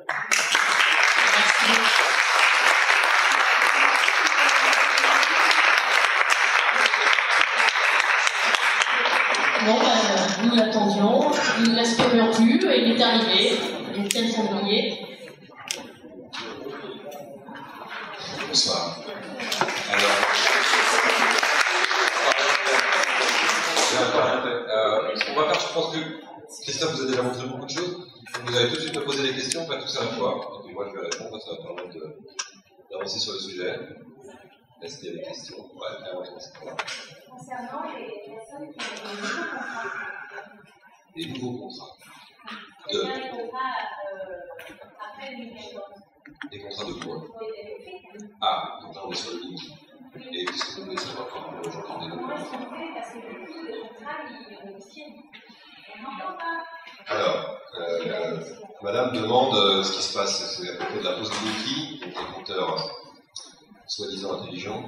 Bon, ben, nous l'attendions, nous ne l'espérions plus, et il est arrivé, il est tel sanglier.
Bonsoir. Alors, euh, ce qu'on va faire, je pense que Christophe vous a déjà montré beaucoup de choses. Vous allez tout de suite me poser des questions, pas tous à la fois. Et puis moi, je vais répondre, ça va permettre d'avancer sur le sujet. Est-ce qu'il y a des questions? Ouais, avant de commencer par là.
Concernant les personnes qui ont des nouveaux contrats.
Des nouveaux contrats.
De... Les contrats euh, après le migration.
Des contrats de quoi? Ah, donc là on est sur le link. Et qu'est-ce que vous voulez savoir par rapport aux gens qui ont des nouveaux contrats? Comment est-ce qu'on fait? Parce que le coût de contrat, il est négocié. On n'entend pas. Alors, euh, madame demande euh, ce qui se passe, c'est à propos de la pause de Wi-Fi, donc des compteurs soi-disant intelligents.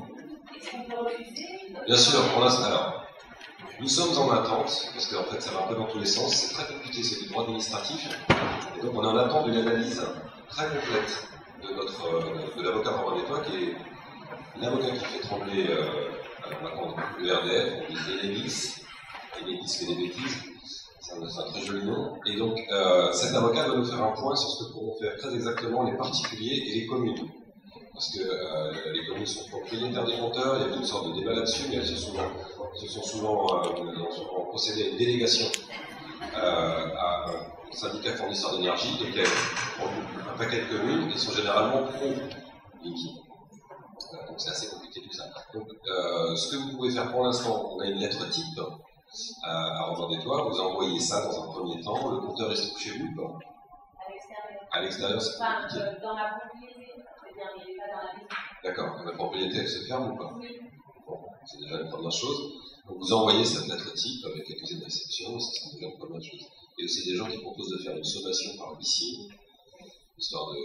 Bien sûr, pour l'instant, alors, nous sommes en attente, parce qu'en fait ça va un peu dans tous les sens, c'est très compliqué, c'est du droit administratif, et donc on est en attente d'une analyse très complète de notre, euh, de l'avocat Romain Détois, qui est l'avocat qui fait trembler euh, maintenant le R D F, on dit Enedis, Enedis fait des bêtises, c'est un, un très joli nom, et donc euh, cet avocat va nous faire un point sur ce que pourront faire très exactement les particuliers et les communes. Parce que euh, les communes sont propriétaires des compteurs, il y a une sorte de débat là-dessus, mais elles se, souvent, se sont souvent, euh, souvent procédé à une délégation euh, à un syndicat fournisseur d'énergie, donc il y a un paquet de communes qui sont généralement pro-Linky. Euh, donc c'est assez compliqué tout ça. Donc euh, ce que vous pouvez faire pour l'instant, on a une lettre type euh, à Romain Détois, vous envoyez ça dans un premier temps, le compteur il se trouve chez vous ou pas? À l'extérieur, c'est compliqué.
Enfin, dans la propriété.
D'accord, la propriété elle se ferme ou pas? Bon, c'est déjà une première chose. Donc vous envoyez cette lettre type avec accusé de réception, c'est déjà une première chose. Il y a aussi des gens qui proposent de faire une sommation par huissier, histoire de.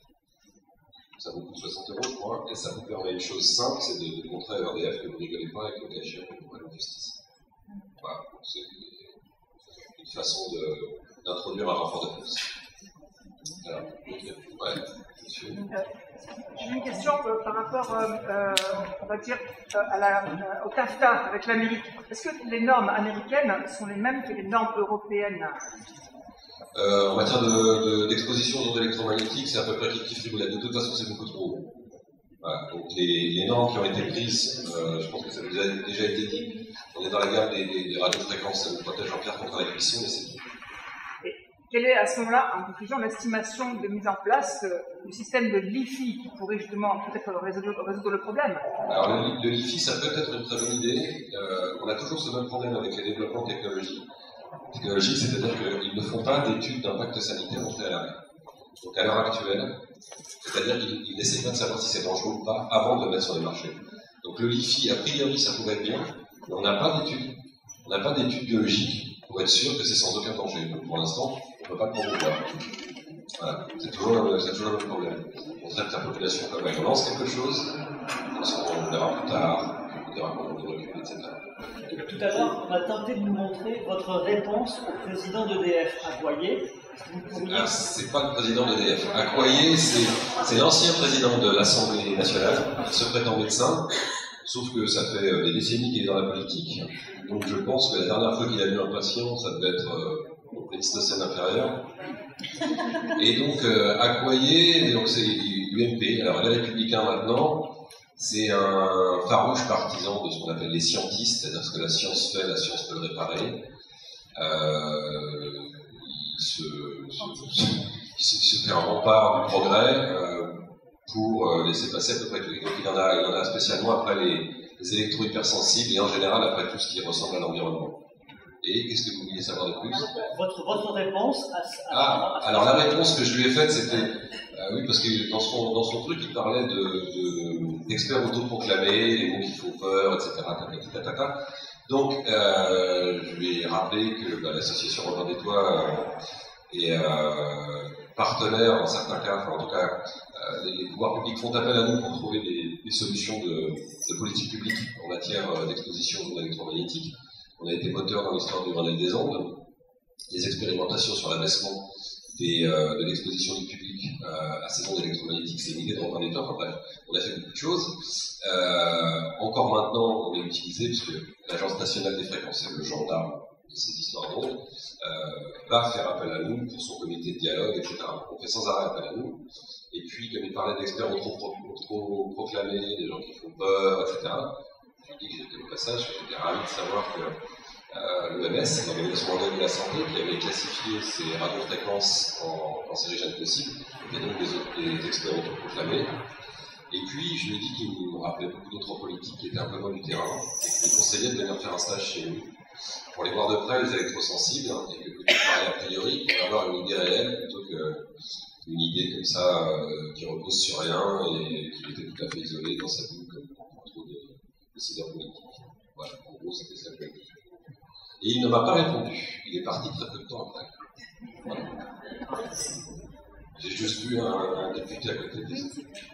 Ça vous coûte soixante euros, je crois, et ça vous permet une chose simple, c'est de, de montrer à R D F que vous rigolez pas avec le cas échéant que vous allez en justice. Voilà, c'est une façon d'introduire un rapport de force. Alors, ouais, monsieur.
J'ai une question euh, par rapport, euh, euh, on va dire, euh, à la, euh, au TAFTA avec l'Amérique. Est-ce que les normes américaines sont les mêmes que les normes européennes?
euh, En matière d'exposition de, de, d'ondes électromagnétiques, c'est à peu près kiff-kiff-rigolade. De toute façon, c'est beaucoup trop haut. Voilà. Donc les, les normes qui ont été prises, euh, je pense que ça vous a déjà été dit, on est dans la gamme des, des, des radiofréquences, ça nous protège en clair contre la cuisson, mais c'est tout.
quelle est à ce moment-là, en conclusion, l'estimation de mise en place euh, du système de l'I F I qui pourrait justement peut-être résoudre, résoudre le problème?
Alors le, le l'I F I, ça peut être une très bonne idée. Euh, on a toujours ce même problème avec les développements technologiques. Technologiques, c'est-à-dire qu'ils ne font pas d'études d'impact sanitaire au préalable. Donc à l'heure actuelle, c'est-à-dire qu'ils n'essayent pas de savoir si c'est dangereux ou pas avant de le mettre sur les marchés. Donc le L I F I, a priori, ça pourrait être bien, mais on n'a pas d'études. On n'a pas d'études biologiques pour être sûr que c'est sans aucun danger. Donc pour l'instant, on ne peut pas le promouvoir. Voilà. C'est toujours, c'est toujours le même problème. On traite la population comme elle. On lance quelque chose, on verra plus tard, on verra comment on recule, et cetera.
Tout à l'heure, on a tenté de nous montrer votre réponse au président d'E D F, Accoyer.
Ah, c'est pas le président d'E D F. Accoyer, c'est l'ancien président de l'Assemblée nationale, qui se prétend médecin, sauf que ça fait des décennies qu'il est dans la politique. Donc je pense que la dernière fois qu'il a vu un patient, ça devait être euh, au Pléistocène inférieur. Et donc, euh, Accoyer, donc c'est l'U M P, alors il est républicain maintenant, c'est un farouche partisan de ce qu'on appelle les scientistes, c'est-à-dire ce que la science fait, la science peut le réparer. Euh, il, se, se, se, se fait un rempart du progrès euh, pour euh, laisser passer à peu près tout. Donc il en a, il en a spécialement après les, les électro-hypersensibles et en général après tout ce qui ressemble à l'environnement. Et qu'est-ce que vous vouliez savoir de plus?
Votre, votre réponse à, à,
Ah,
à, à,
alors la réponse que je lui ai faite, c'était... Euh, oui, parce que dans son, dans son truc, il parlait de, d'experts autoproclamés, les mots qui font peur, et cetera. Donc, euh, je lui ai rappelé que bah, l'association Robin des Toits euh, est euh, partenaire dans certains cas, enfin, en tout cas, euh, les pouvoirs publics font appel à nous pour trouver des, des solutions de, de politique publique en matière d'exposition électromagnétique. On a été moteur dans l'histoire du Grenelle des Ondes, des expérimentations sur l'abaissement des, euh, de l'exposition du public euh, à ces ondes électromagnétiques, c'est une idée de Robin des Toits. Enfin bref, on a fait beaucoup de choses. Euh, encore maintenant, on est utilisé, puisque l'Agence nationale des fréquences, c'est le gendarme de ces histoires d'ondes, euh, va faire appel à nous pour son comité de dialogue, et cetera. On fait sans arrêt appel à nous. Et puis, comme il parlait d'experts autoproclamés, des gens qui font peur, et cetera, je lui ai dit que j'étais au passage, j'étais ravi de savoir que Euh, l'O M S, l'Organisation mondiale de la santé, qui avait classifié ces radiofréquences en cancérigènes possibles, et donc des, des experts autoproclamés. Et puis, je lui ai dit qu'il nous rappelait beaucoup d'autres politiques qui étaient un peu loin du terrain, et qu'il nous conseillait de venir faire un stage chez nous, pour les voir de près, les électrosensibles, hein, et que plutôt que parler a priori, pour avoir une idée réelle, plutôt qu'une idée comme ça, euh, qui repose sur rien, et qui était tout à fait isolée dans sa bulle, comme pour trop de décideurs politiques. Voilà, en gros, c'était ça que Et il ne m'a pas répondu. Il est parti très peu de temps après. Voilà. J'ai juste vu un, un député à côté de ça.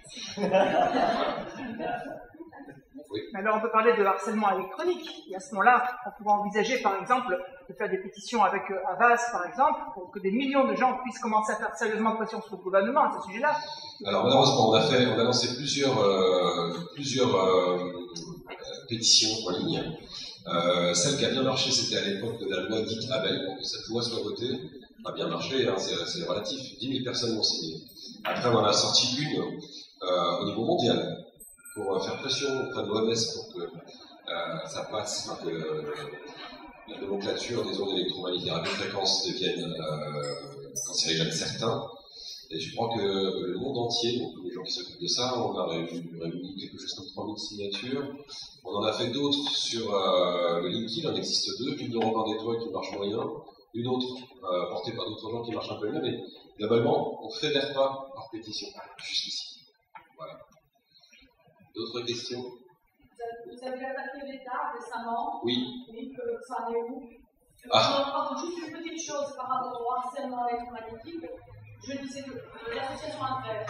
Oui.
Alors on peut parler de harcèlement électronique. Et à ce moment-là, on pourrait envisager par exemple de faire des pétitions avec euh, Havas par exemple, pour que des millions de gens puissent commencer à faire sérieusement pression sur le gouvernement à ce sujet-là.
Alors malheureusement, on a fait, on a lancé plusieurs, euh, plusieurs euh, pétitions en ligne. Euh, celle qui a bien marché, c'était à l'époque de la loi dite Abel, pour que cette loi soit votée. A bien marché, hein, c'est relatif. dix mille personnes l'ont signé. Après, on en a sorti une euh, au niveau mondial pour euh, faire pression auprès de l'O M S pour que euh, ça passe, enfin, que euh, la nomenclature des ondes électromagnétiques, des radiofréquences deviennent euh, cancérigènes certains. Et je crois que le monde entier, donc tous les gens qui s'occupent de ça, on a réuni, réuni quelque chose comme trois mille signatures. On en a fait d'autres sur euh, le LinkedIn, il en existe deux, une de Robin des Toits qui marche moyen, une autre euh, portée par d'autres gens qui marche un peu mieux, mais globalement, on ne fédère pas par pétition, jusqu'ici. Voilà. D'autres questions?
Vous avez attaqué l'État récemment.
Oui.
Oui, que ça en est où?
Ah.
Juste une petite chose par rapport au harcèlement électromagnétique. Je disais que l'association André,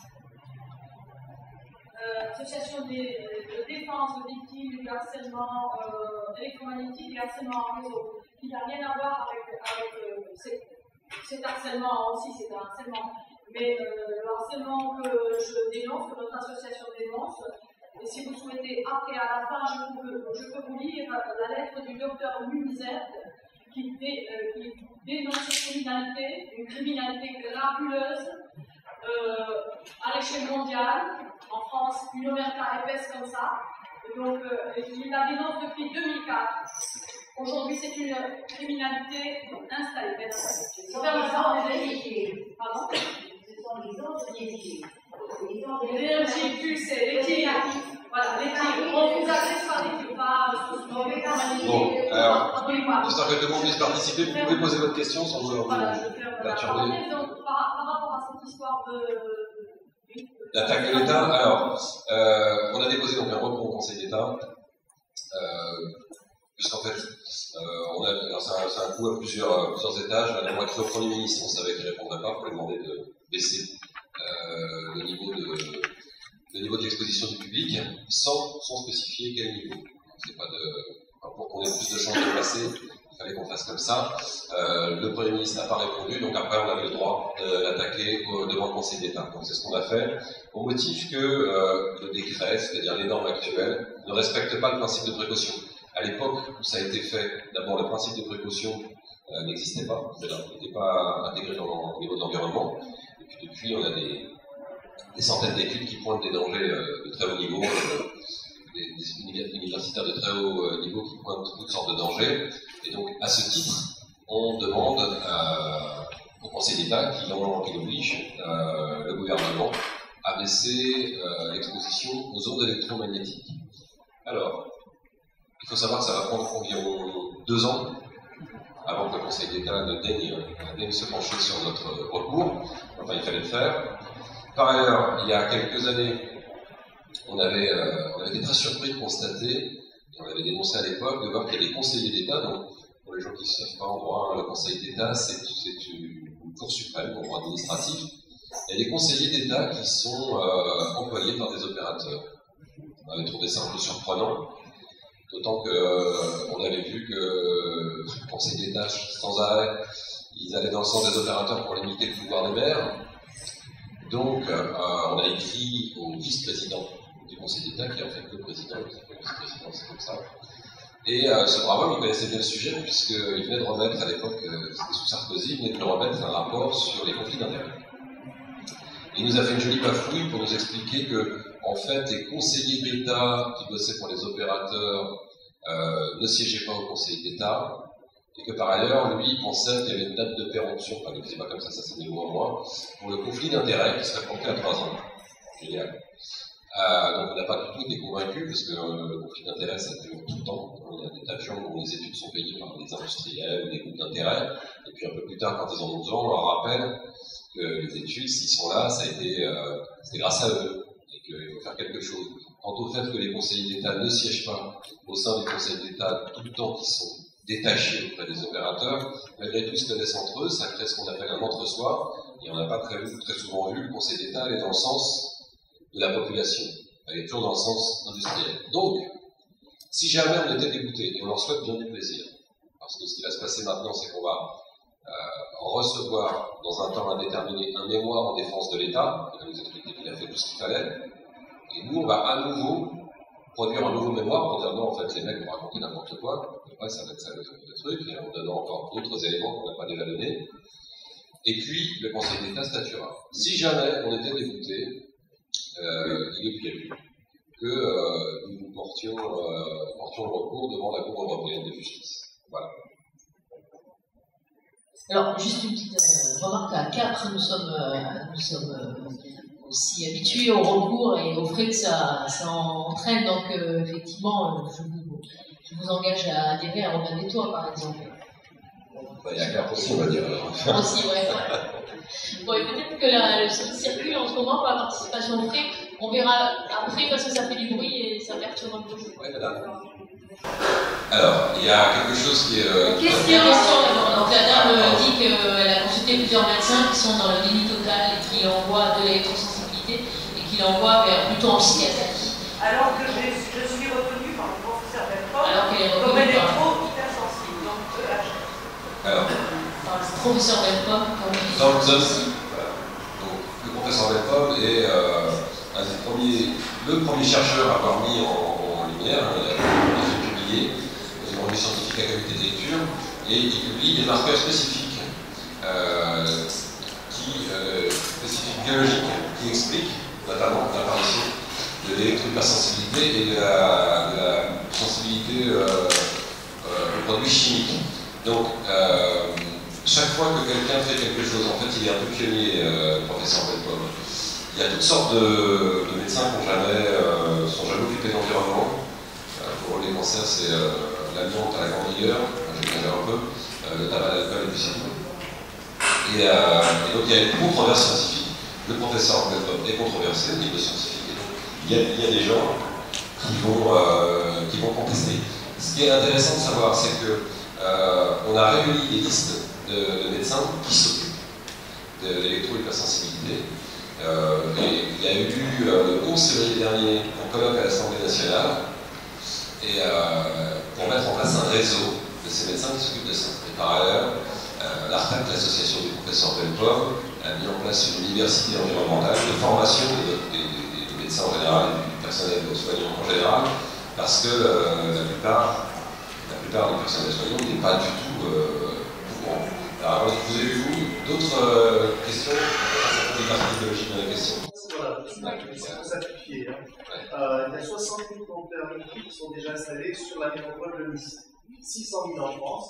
euh, association des, de défense de victimes du harcèlement euh, électromagnétique et harcèlement en réseau, qui n'a rien à voir avec, avec euh, cet, cet harcèlement aussi, c'est un harcèlement. Mais euh, le harcèlement que je dénonce, que notre association dénonce, et si vous souhaitez, après à la fin, je peux, je peux vous lire la lettre du docteur Munizet, qui, dé, euh, qui dénonce une criminalité, une criminalité gravuleuse euh, à l'échelle mondiale, en France, une omerta épaisse comme ça. Et donc, euh, il la dénonce depuis deux mille quatre. Aujourd'hui, c'est une criminalité installée. Pardon? Les véhicules, c'est les tirs. Voilà, les tirs. On vous agresse par les tirs, pas
bon, alors, histoire que tout le monde puisse participer, vous pouvez poser votre question sans vouloir vous perturber.
Donc, par rapport à cette histoire de...
L'attaque de l'État, alors, euh, on a déposé donc un recours au Conseil d'État, euh, puisqu'en fait, euh, on a, alors c'est un, un coup à plusieurs, plusieurs étages. On a écrit au Premier ministre, on savait qu'il ne répondrait pas, pour lui demander de baisser euh, le niveau de, le niveau de l'exposition du public, sans, sans spécifier quel niveau. C'est pas de, enfin, pour qu'on ait plus de chances de passer, il fallait qu'on fasse comme ça. Euh, le Premier ministre n'a pas répondu, donc après on avait le droit de l'attaquer devant le Conseil d'État. Donc c'est ce qu'on a fait, au motif que euh, le décret, c'est-à-dire les normes actuelles, ne respectent pas le principe de précaution. À l'époque où ça a été fait, d'abord le principe de précaution euh, n'existait pas, c'est-à-dire qu'il n'était pas intégré dans le niveau de l'environnement. Et puis depuis, on a des, des centaines d'études qui pointent des dangers euh, de très haut niveau, euh, des, des universitaires de très haut euh, niveau qui pointent toutes sortes de dangers. Et donc, à ce titre, on demande euh, au Conseil d'État qu'il oblige euh, le gouvernement à baisser euh, l'exposition aux ondes électromagnétiques. Alors, il faut savoir que ça va prendre environ deux ans avant que le Conseil d'État ne daigne, daigne se pencher sur notre recours. Enfin, il fallait le faire. Par ailleurs, il y a quelques années, on avait, euh, on avait été très surpris de constater, et on avait dénoncé à l'époque, de voir qu'il y a des conseillers d'État. Donc, pour les gens qui ne savent pas en droit, le Conseil d'État, c'est une cour suprême en droit administratif. Il y a des conseillers d'État qui sont euh, employés par des opérateurs. On avait trouvé ça un peu surprenant. D'autant qu'on euh, avait vu que le Conseil d'État, sans arrêt, ils allaient dans le sens des opérateurs pour limiter le pouvoir des maires. Donc, euh, on a écrit au vice-président du Conseil d'État, qui est en fait le président, le vice-président, c'est comme ça. Et euh, ce brave homme, il connaissait bien le sujet, puisqu'il venait de remettre, à l'époque, euh, c'était sous Sarkozy, il venait de remettre un rapport sur les conflits d'intérêts. Il nous a fait une jolie bafouille pour nous expliquer que, en fait, les conseillers d'État qui bossaient pour les opérateurs euh, ne siégeaient pas au Conseil d'État, et que par ailleurs, lui, il pensait qu'il y avait une date de péremption, enfin, il ne disait pas comme ça, ça c'est des mots en moi, pour le conflit d'intérêts qui serait porté à trois ans. Génial. Euh, donc on n'a pas du tout été convaincus, parce que euh, le conflit d'intérêts, ça dure tout le temps. Il y a des tas de gens dont les études sont payées par des industriels ou des groupes d'intérêt, et puis un peu plus tard, quand ils en ont besoin, on leur rappelle que les études, s'ils sont là, ça a été, euh, c'était grâce à eux, et qu'il faut faire quelque chose. Quant au fait que les conseillers d'État ne siègent pas au sein du Conseil d'État tout le temps, qu'ils sont détachés auprès des opérateurs, malgré tout se connaissent entre eux, ça crée ce qu'on appelle un entre-soi, et on n'a pas très, très souvent vu le Conseil d'État aller dans le sens de la population, elle est toujours dans le sens industriel. Donc, si jamais on était dégoûté, et on leur souhaite bien du plaisir, parce que ce qui va se passer maintenant, c'est qu'on va euh, recevoir dans un temps indéterminé un mémoire en défense de l'État, qui va nous expliquer qu'il a fait tout ce qu'il fallait, et nous, on va à nouveau produire un nouveau mémoire pour dire non, en fait, les mecs vont raconter n'importe quoi, et après, ça va être ça le truc, et en donnant encore d'autres éléments qu'on n'a pas déjà donnés, et puis le Conseil d'État statuera. Si jamais on était dégoûté, Euh, il est prévu que euh, nous portions, euh, portions le recours devant la Cour européenne de justice. Voilà.
Alors, juste une petite euh, remarque à quatre, nous sommes, euh, nous sommes euh, aussi habitués au recours et aux frais que ça, ça entraîne, donc euh, effectivement, je vous, je vous engage à adhérer à Robin des Toits, par exemple.
Bah, il y a quatre aussi, on va dire.
Aussi, ouais. Bon, et peut-être que la, ce qui circule en ce moment pour la participation aux frais, on verra après parce que ça fait du bruit et ça perturbe un peu.
Oui, madame. Alors, il y a quelque chose qui est. Euh,
question, question d'abord. Donc la dame euh, dit qu'elle a consulté plusieurs médecins qui sont dans le déni total et qui l'envoient de l'électrosensibilité et qui l'envoient vers plutôt en psychiatrie.
Alors que je, je suis retenue par le professeur Belfort
comme
électro-hypersensible, donc E H.
Alors.
Professeur Belfort, comme
donc, voilà. Donc, le professeur Belfort est euh, un des premiers, le premier chercheur à avoir mis en, en lumière, hein, il a publié dans une revue scientifique à qualité de lecture, et il publie des marqueurs spécifiques, euh, qui, euh, spécifiques biologiques, qui expliquent notamment l'apparition de l'électrohypersensibilité et de la, de la sensibilité euh, euh, produits chimiques. Donc, euh, chaque fois que quelqu'un fait quelque chose, en fait, il est un peu pionnier, euh, le professeur Belpom. Il y a toutes sortes de, de médecins qui ne euh, sont jamais occupés d'environnement. Euh, pour les cancers, c'est euh, l'amiante à la grande rigueur, j'exagère un peu, euh, le tabac, l'alcool et puis c'est tout. Et, euh, et donc il y a une controverse scientifique. Le professeur Belpom est controversé au niveau scientifique. Et donc il y a, il y a des gens qui vont, euh, qui vont contester. Ce qui est intéressant de savoir, c'est que euh, on a réuni des listes de, de médecins qui s'occupent de l'électro-hypersensibilité. Euh, et il y a eu euh, le onze février dernier un colloque à l'Assemblée nationale et, euh, pour mettre en place un réseau de ces médecins qui s'occupent de ça. Et par ailleurs, euh, l'A R T A C, l'association du professeur Belpom, a mis en place une université environnementale de formation des, des, des, des médecins en général et du personnel soignant en général, parce que euh, la, plupart, la plupart du personnel soignant n'est pas du tout euh, au courant. Alors, vous avez vu d'autres euh, questions? Biologique dans la question.
Voilà, pour simplifier. Hein. Euh, il y a soixante mille compteurs qui sont déjà installés sur la métropole de Nice, six cent mille en France.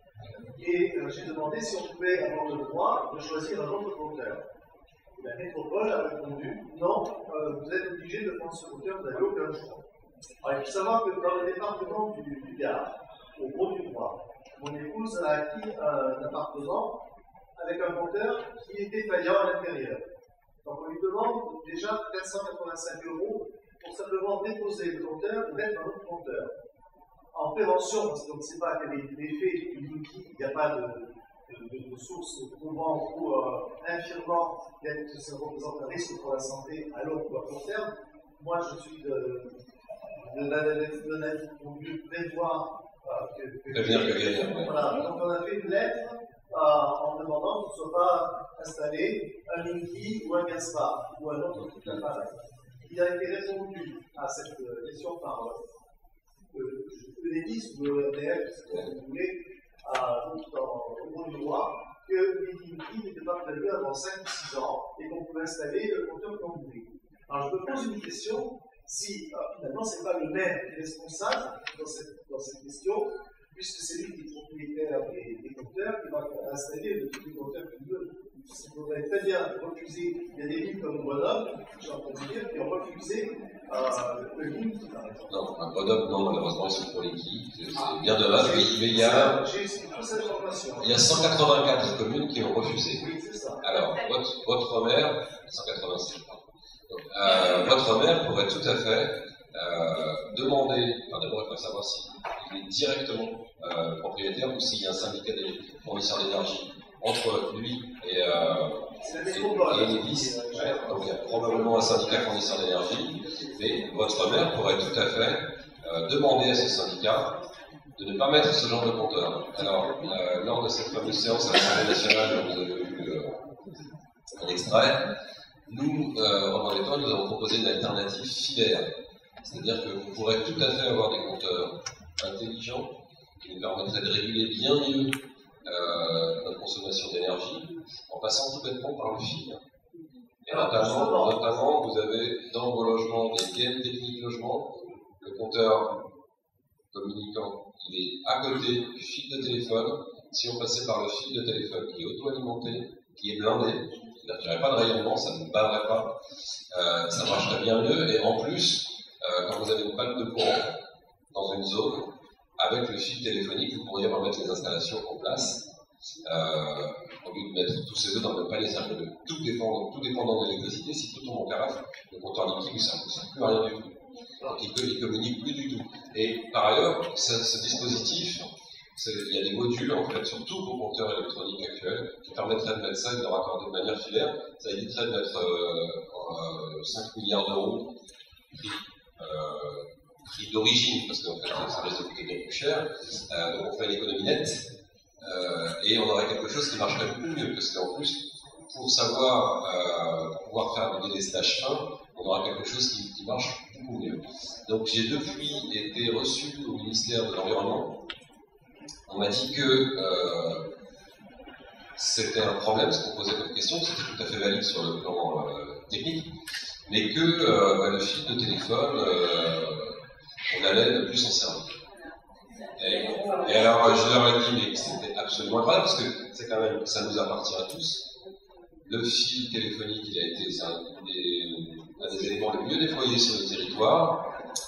Et euh, j'ai demandé si on pouvait avoir le droit de choisir un autre compteur. Et la métropole a répondu non, euh, vous êtes obligé de prendre ce compteur, vous n'avez aucun choix. Alors, il faut savoir que dans le département du, du Gard, au Gros du Roi, mon épouse a acquis un appartement avec un compteur qui était payant à l'intérieur. Donc on lui demande déjà quatre cent quatre-vingt-cinq euros pour simplement déposer le compteur et mettre un autre compteur. En prévention, parce qu'on ne sait pas quel est l'effet du liquide, il n'y a pas de, de, de, de source prouvant ou euh, infirmant que ça représente un risque pour la santé à long ou à court terme. Moi je suis de, de, de l'avis qu'on veut prévoir euh, que, que,
que, que, que, que
voilà. Donc on a fait une lettre Euh, en demandant qu'il ne soit pas installé un Linky ou un Gaspard ou un autre type d'appareil. Il a été répondu à cette euh, question par euh, l'Enedis ou le R D F, si vous voulez, euh, au Gros du Roi, que les Linky n'étaient pas prévus avant cinq ou six ans et qu'on pouvait installer le compteur qu'on voulait. Alors je me pose une question, si euh, finalement ce n'est pas le maire qui est responsable dans cette, dans cette question, puisque c'est lui qui est propriétaire des, des compteurs, qui va installer le type de compteur qu'il veut. Il faudrait très bien refuser. Il y a des villes comme Grenoble, j'ai entendu dire, qui ont refusé euh, le ligne qui va répondre.
Non, à Grenoble, non, malheureusement, ils sont pour l'équipe. C'est bien dommage, mais, mais il y a. Il y a cent quatre-vingt-quatre communes qui ont refusé.
Oui, c'est ça.
Alors, votre, votre maire, cent quatre-vingt-six, pardon. Donc, euh, votre maire pourrait tout à fait euh, demander, enfin, d'abord, il faut savoir si il est directement euh, propriétaire ou s'il y a un syndicat des fournisseurs d'énergie entre lui et, euh, et Enedis. Donc il y a probablement un syndicat fournisseur d'énergie, mais votre maire pourrait tout à fait euh, demander à ce syndicat de ne pas mettre ce genre de compteur. Alors, euh, lors de cette fameuse séance à l'Assemblée nationale, vous avez vu euh, un extrait, nous, euh, Romain Belpom, nous avons proposé une alternative filaire. C'est-à-dire que vous pourrez tout à fait avoir des compteurs intelligents qui nous permettraient de réguler bien mieux euh, notre consommation d'énergie en passant tout bêtement par le fil. Et notamment, notamment, vous avez dans vos logements des gaines techniques logements, le compteur communicant, il est à côté du fil de téléphone. Si on passait par le fil de téléphone qui est auto-alimenté, qui est blindé, c'est-à-dire qu'il n'y aurait pas de rayonnement, ça ne baillerait pas, euh, ça marcherait bien mieux. Et en plus, euh, quand vous avez une panne de courant dans une zone, avec le fil téléphonique, vous pourriez remettre les installations en place, euh, au lieu de mettre tous ces œufs dans le panier. C'est-à-dire que tout dépendant, tout dépendant de l'électricité, si tout tombe en carafe, le compteur liquide ne sert plus à rien du tout. Donc il ne communique plus du tout. Et par ailleurs, ce, ce dispositif, il y a des modules en fait sur tous vos compteurs électroniques actuels qui permettraient de mettre ça et de le raccorder de manière filaire. Ça éviterait de mettre euh, euh, cinq milliards d'euros prix, euh, prix d'origine, parce qu'en fait ça risque de coûter bien plus cher. Euh, donc on fait l'économie nette euh, et on aurait quelque chose qui marcherait beaucoup mieux, parce qu'en plus, pour savoir, euh, pour pouvoir faire des délestages fins, on aura quelque chose qui, qui marche beaucoup mieux. Donc j'ai depuis été reçu au ministère de l'Environnement. On m'a dit que euh, c'était un problème, ce qu'on posait comme question, c'était tout à fait valide sur le plan euh, technique, mais que euh, bah, le fil de téléphone, euh, on allait ne plus s'en servir. Et, et alors, je leur ai dit, mais c'était absolument incroyable, parce que c'est quand même, ça nous appartient à tous. Le fil téléphonique, il a été, c'est un des, un des éléments les mieux déployés sur le territoire.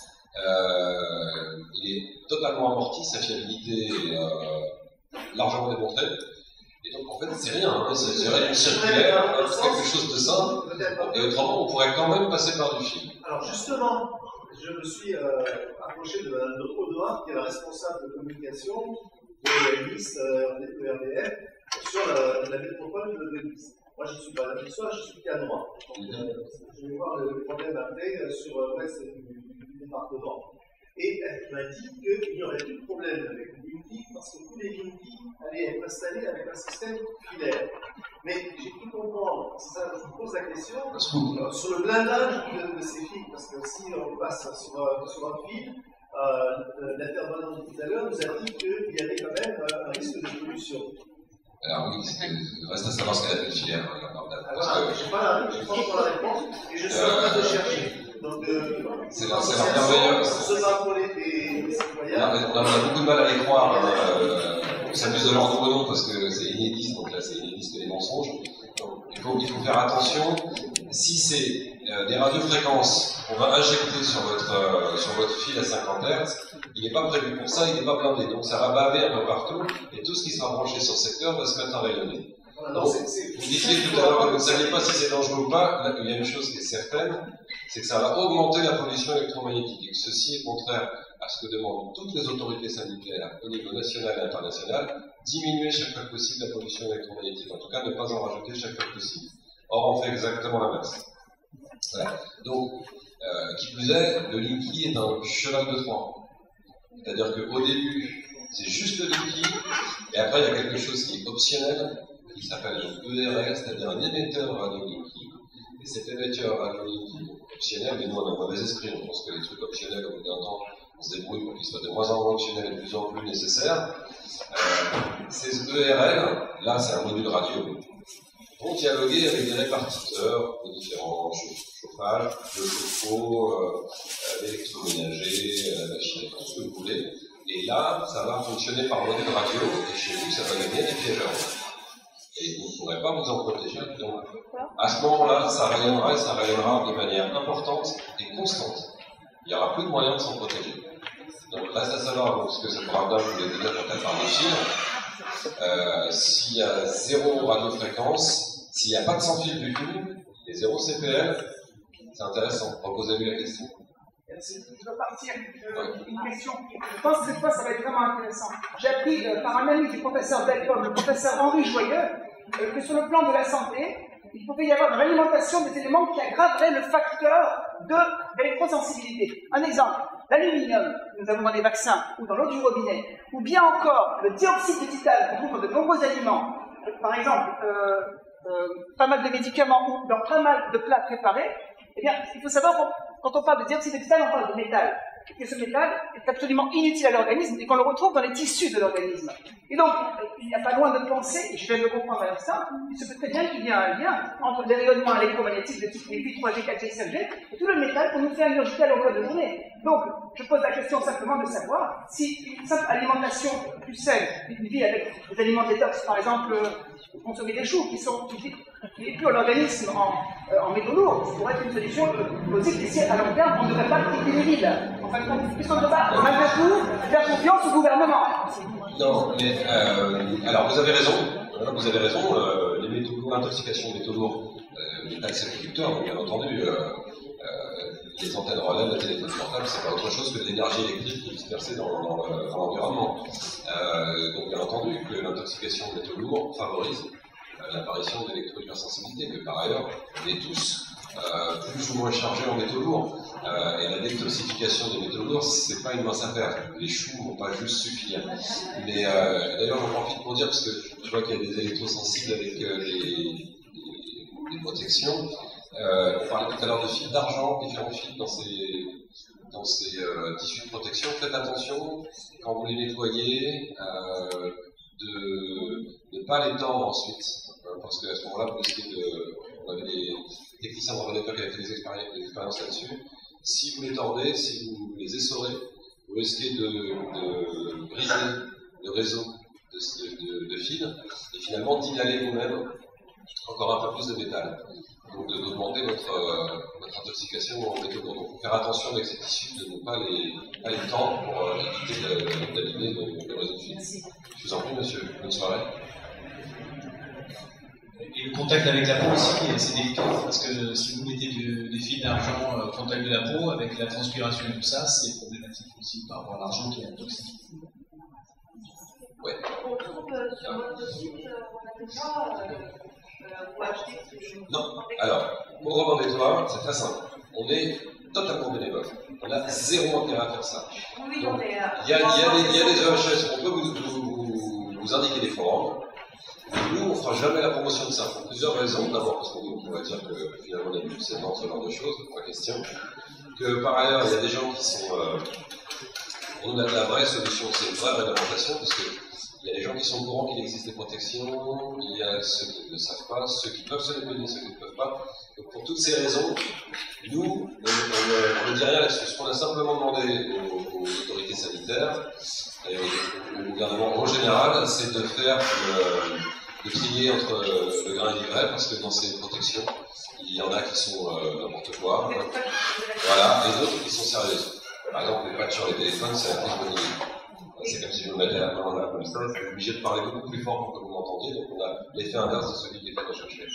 Euh, il est totalement amorti, sa fiabilité est euh, largement démontrée. Et donc, en fait, c'est rien, hein, c'est une circulaire, quelque chose de simple. Et autrement, on pourrait quand même passer par du fil.
Alors, justement, je me suis euh, approché de Mme Audouard, qui est la responsable de communication de Nice euh, de R D F sur la, la métropole de Nice. Moi, je ne suis pas là, je suis pianois. Donc, euh, je vais voir le problème après euh, sur le reste du, du département. Et elle m'a dit qu'il n'y aurait plus de problème avec le Linky parce que tous les Linky allaient être installés avec un système filaire. Mais j'ai pu comprendre, c'est ça, je vous pose la question, euh, sur le blindage de, de ces fils, parce que si on passe sur, euh, sur un fil, euh, l'intervenant de tout à l'heure nous a dit qu'il y avait quand même euh, un risque de pollution.
Alors oui, il reste à savoir ce qu'elle appelle filière.
Alors, je n'ai pas, pas encore la réponse, et je suis en train de chercher. Donc, euh,
c'est leur merveilleux.
Se bat pour les, les citoyens.
On a beaucoup de mal à les croire. Euh, on s'amuse de leur nom parce que c'est inédit, donc là c'est inédit que les mensonges. Donc, il, faut, il faut faire attention. Si c'est euh, des radiofréquences qu'on va injecter sur votre, euh, sur votre fil à cinquante hertz, il n'est pas prévu pour ça, il n'est pas blindé. Donc ça va baver un peu partout et tout ce qui sera branché sur le secteur va se mettre à rayonner. Donc, vous disiez tout à l'heure que vous ne saviez pas si c'est dangereux ou pas. Là, il y a une chose qui est certaine, c'est que ça va augmenter la pollution électromagnétique et que ceci est contraire à ce que demandent toutes les autorités sanitaires au niveau national et international, diminuer chaque fois possible la pollution électromagnétique. En tout cas, ne pas en rajouter chaque fois possible. Or, on fait exactement l'inverse. Voilà. Donc, euh, qui plus est, le Linky est un cheval de Troie. C'est-à-dire qu'au début, c'est juste le Linky, et après, il y a quelque chose qui est optionnel, qui s'appelle E R L, c'est-à-dire un émetteur radio Linky. Et cet émetteur radio Linky optionnel, mais nous on a un mauvais esprit, on pense que les trucs optionnels, au bout d'un temps, on se débrouille pour qu'ils soient de moins en moins optionnels et de plus en plus nécessaires. Euh, ces E R L, là c'est un module radio, vont dialoguer avec des répartiteurs de différents chauffages, le chauffe-eau, euh, l'électroménager, euh, la chimie, tout ce que vous voulez. Et là, ça va fonctionner par module radio, et chez vous, ça va devenir des piégeurs. Et vous ne pourrez pas vous en protéger. Donc, à ce moment-là, ça rayonnera et ça rayonnera de manière importante et constante. Il n'y aura plus de moyens de s'en protéger. Donc, reste à savoir, donc, ce que cette paragraphe, je voulais déjà peut-être par le fil. Euh, s'il y a zéro radiofréquence, s'il n'y a pas de sans-fil du tout, et zéro C P L, c'est intéressant. Reposez-lui la question.
Merci. Je vais partir. Euh, une question. Je pense que cette fois, ça va être vraiment intéressant. J'ai appris euh, par un ami du professeur Belcom, le professeur Henri Joyeux, euh, que sur le plan de la santé, il pouvait y avoir une alimentation des éléments qui aggraveraient le facteur de l'électrosensibilité. Un exemple, l'aluminium que nous avons dans les vaccins ou dans l'eau du robinet, ou bien encore le dioxyde de titane qu'on trouve dans de nombreux aliments, par exemple, euh, euh, pas mal de médicaments ou dans pas mal de plats préparés. Eh bien, il faut savoir, quand on parle de dioxyde de titane, on parle de métal. Et que ce métal est absolument inutile à l'organisme et qu'on le retrouve dans les tissus de l'organisme. Et donc, il n'y a pas loin de penser, et je vais le comprendre à l'instant, il se peut très bien qu'il y ait un lien entre les rayonnements électromagnétiques de type Wi-Fi trois G, quatre G, cinq G et tout le métal qu'on nous fait ingurgiter à longueur de journée. Donc, je pose la question simplement de savoir si une simple alimentation plus saine, une vie avec des aliments détox, par exemple, euh, consommer des choux qui sont qui plus l'organisme en, euh, en métaux lourds, pourrait être une solution plausible ici à long terme, on ne devrait pas quitter les villes. En fin de compte, puisqu'on ne peut pas, malgré tout, faire confiance au gouvernement.
Non, mais euh, alors vous avez raison, vous avez raison, euh, les métaux lourds, l'intoxication de métaux lourds, euh, métal c'est conducteur, donc bien entendu, euh, euh, les antennes relais, la téléphone portable, c'est pas autre chose que de l'énergie électrique qui est dispersée dans, dans, dans l'environnement. Euh, donc bien entendu que l'intoxication de métaux lourds favorise l'apparition d'électro-hypersensibilité, que par ailleurs, on est tous euh, plus ou moins chargés en métaux lourds. Euh, et la détoxification des métaux lourds, c'est pas une mince affaire. Les choux vont pas juste suffire. Mais euh, d'ailleurs, j'en profite pour dire, parce que je vois qu'il y a des électrosensibles avec euh, des, des, des protections. Euh, on parlait tout à l'heure de fils d'argent, différents fils dans ces, dans ces euh, tissus de protection. Faites attention, quand vous les nettoyez, euh, de ne pas les tordre ensuite. Parce qu'à ce moment-là, vous risquez de. On avait des techniciens d'ordinateur qui avaient fait des expériences, des expériences là-dessus. Si vous les tordez, si vous les essorez, vous vous risquez de, de briser le réseau de, de, de fils et finalement d'inhaler vous-même encore un peu plus de métal. Donc d'augmenter votre, euh, votre intoxication en métaux lourds. Donc il faut faire attention avec ces tissus de ne pas les, pas les tendre pour euh, éviter d'abîmer le, le réseau de fils. Je vous en prie, monsieur. Bonne soirée.
Et le contact avec la peau aussi, c'est délicat, parce que si vous mettez du, des fils d'argent au contact de la peau, avec la transpiration et tout ça, c'est problématique aussi par rapport à l'argent qui est toxique.
Ouais.
On trouve euh, sur votre site, euh, on a déjà euh, euh, pour acheter ce
Non. Alors, pour Robin Bétoir, c'est très simple. On est totalement bénévole. On a zéro intérêt à faire ça.
Oui,
donc,
mais.
Il y a, y a des, y a des E H S, on peut vous, vous, vous, vous indiquer des forums. Nous, on ne fera jamais la promotion de ça pour plusieurs raisons. D'abord, parce qu'on pourrait dire que finalement, on a du sédent, ce genre de choses, pas question. Que par ailleurs, il y a des gens qui sont. Euh, on a la vraie solution, c'est une vraie réglementation, parce que. Il y a des gens qui sont au courant qu'il existe des protections, il y a ceux qui ne le savent pas, ceux qui peuvent se les payer, ceux qui ne peuvent pas. Donc pour toutes ces raisons, nous, on, on, on ne dit rien là-dessus. Ce qu'on a simplement demandé aux, aux autorités sanitaires et au, au gouvernement en général, c'est de faire le, de trier entre le grain et l'ivraie, parce que dans ces protections, il y en a qui sont euh, n'importe quoi, voilà, et d'autres qui sont sérieuses. Par exemple, les patchs sur les téléphones, c'est la plus bonne idée. C'est comme si je me mettais la main là comme ça, je suis obligé de parler beaucoup plus fort pour que vous m'entendiez, donc on a l'effet inverse de celui qui était recherché.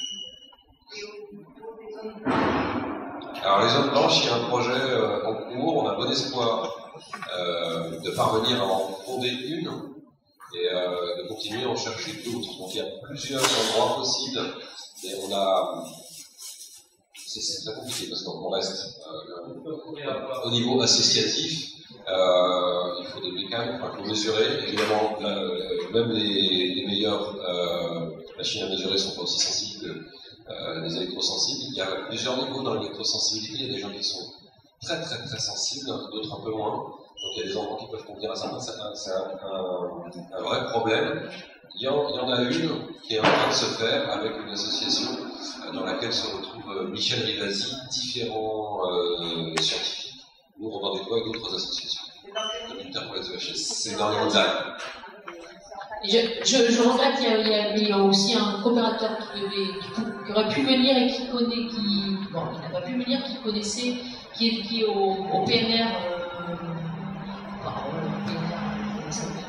Alors les zones blanches, il y a un projet euh, en cours, on a bon espoir euh, de parvenir à en fonder une et euh, de continuer à en chercher d'autres. Donc il y a plusieurs endroits possibles, mais on a... C'est très compliqué parce qu'on reste euh, au niveau associatif. Euh, il faut des bécanes, enfin, il faut mesurer. Évidemment, là, euh, même les, les meilleures euh, machines à mesurer ne sont pas aussi sensibles que euh, les électrosensibles. Il y a plusieurs niveaux dans l'électrosensibilité. Il y a des gens qui sont très très très sensibles, d'autres un peu moins. Donc il y a des enfants qui peuvent contenir un certain. C'est un, un, un vrai problème. Il y, en, il y en a une qui est en train de se faire avec une association euh, dans laquelle se retrouve euh, Michel Rivasi, différents euh, scientifiques. Nous, on en déploie avec d'autres associations. Militaires pour les E H S. C'est dans les Hautes-Alpes.
Je, je, je regrette qu'il y, y, y a aussi un coopérateur qui, devait, qui, qui aurait pu venir et qui connaît, qui, bon, qui n'a pas pu venir, qui connaissait, qui est, qui est au, au P N R, euh, enfin, au P N R,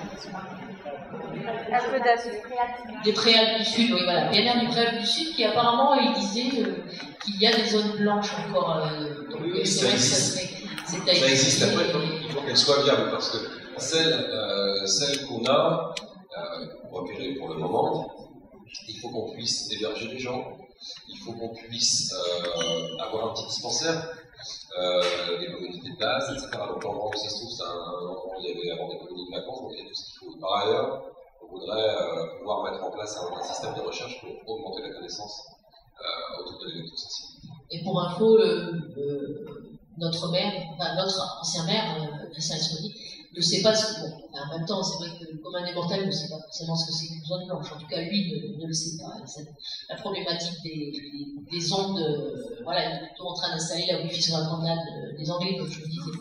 des Préalpes du Sud, oui, voilà, P N R du Préalpes du Sud, qui apparemment, il disait euh, qu'il y a des zones blanches encore. Euh, donc,
oui,
c'est vrai que ça serait.
Ça existe, après, il faut qu'elle soit viable, parce que celle, euh, celle qu'on a, euh, repérée pour le moment, il faut qu'on puisse héberger les gens, il faut qu'on puisse euh, avoir un petit dispensaire, euh, des communautés de base, et cetera. Donc l'endroit où ça se trouve, c'est un endroit où il y avait avant des colonies de vacances, donc il y a tout ce qu'il faut. Par ailleurs, on voudrait euh, pouvoir mettre en place un, un système de recherche pour augmenter la connaissance euh, autour de l'électrosensibilité.
Et pour info, le, le notre maire, enfin notre ancien maire, euh, Christian Esmodi, ne sait pas ce que. Bon, en même temps, c'est vrai que comme un immortel ne sait pas forcément ce que c'est qu'une zone blanche. En tout cas, lui ne, ne le sait pas. La problématique des, des, des ondes, euh, voilà, il est plutôt en train d'installer la Wi-Fi sur la promenade euh, des Anglais, comme je le disais.